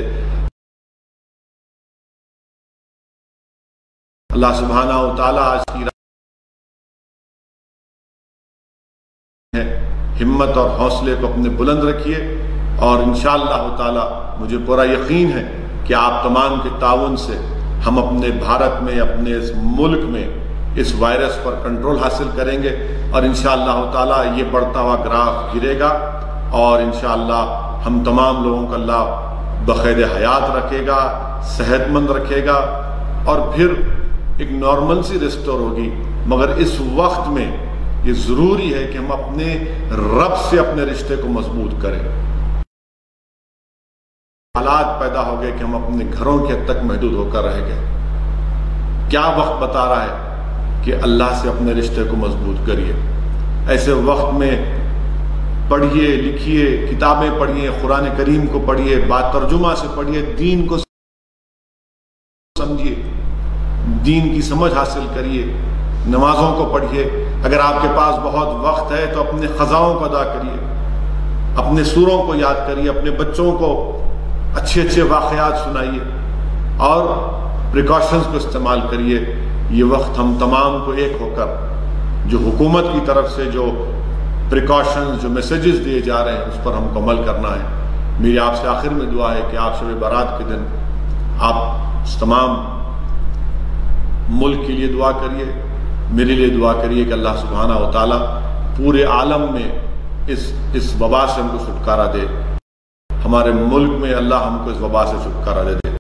اللہ سبحانہ و تعالیٰ آج کی رات ہمت اور حوصلے کو اپنے بلند رکھیے، اور انشاءاللہ تعالیٰ مجھے پورا یقین ہے کہ آپ تمام کے تعاون سے ہم اپنے بھارت میں، اپنے اس ملک میں اس وائرس پر کنٹرول حاصل کریں گے، اور انشاءاللہ تعالیٰ یہ بڑھتا ہوا گراف گرے گا، اور انشاءاللہ ہم تمام لوگوں کا اللہ بخیر حیات رکھے گا، صحت مند رکھے گا، اور پھر ایک نارمل سی ریسٹور ہوگی۔ مگر اس وقت میں یہ ضروری ہے کہ ہم اپنے رب سے اپنے رشتے کو مضبوط کریں۔ حالات پیدا ہو گئے کہ ہم اپنے گھروں کے حد تک محدود ہو کر رہ گئے۔ کیا وقت بتا رہا ہے کہ اللہ سے اپنے رشتے کو مضبوط کریے۔ ایسے وقت میں پڑھیے، لکھیے، کتابیں پڑھیے، قرآن کریم کو پڑھیے، بات ترجمہ سے پڑھیے، دین کو سمجھیے، دین کی سمجھ حاصل کریے، نمازوں کو پڑھیے۔ اگر آپ کے پاس بہت وقت ہے تو اپنے قضاؤں کو ادا کریے، اپنے سوروں کو یاد کریے، اپنے بچوں کو اچھے اچھے واقعات سنائیے، اور پریکاشنز کو استعمال کریے۔ یہ وقت ہم تمام کو ایک ہو کر جو حکومت کی طرف سے جو پریکاشنز، جو میسیجز دیے جا رہے ہیں، اس پر ہم کو عمل کرنا ہے۔ میری آپ سے آخر میں دعا ہے کہ آپ شب برات کے دن آپ تمام ملک کے لیے دعا کریے، میرے لیے دعا کریے کہ اللہ سبحانہ و تعالیٰ پورے عالم میں اس اس وبا سے ہم کو چھٹکارا دے، ہمارے ملک میں اللہ ہم کو اس وبا سے چھٹکارا دے دے۔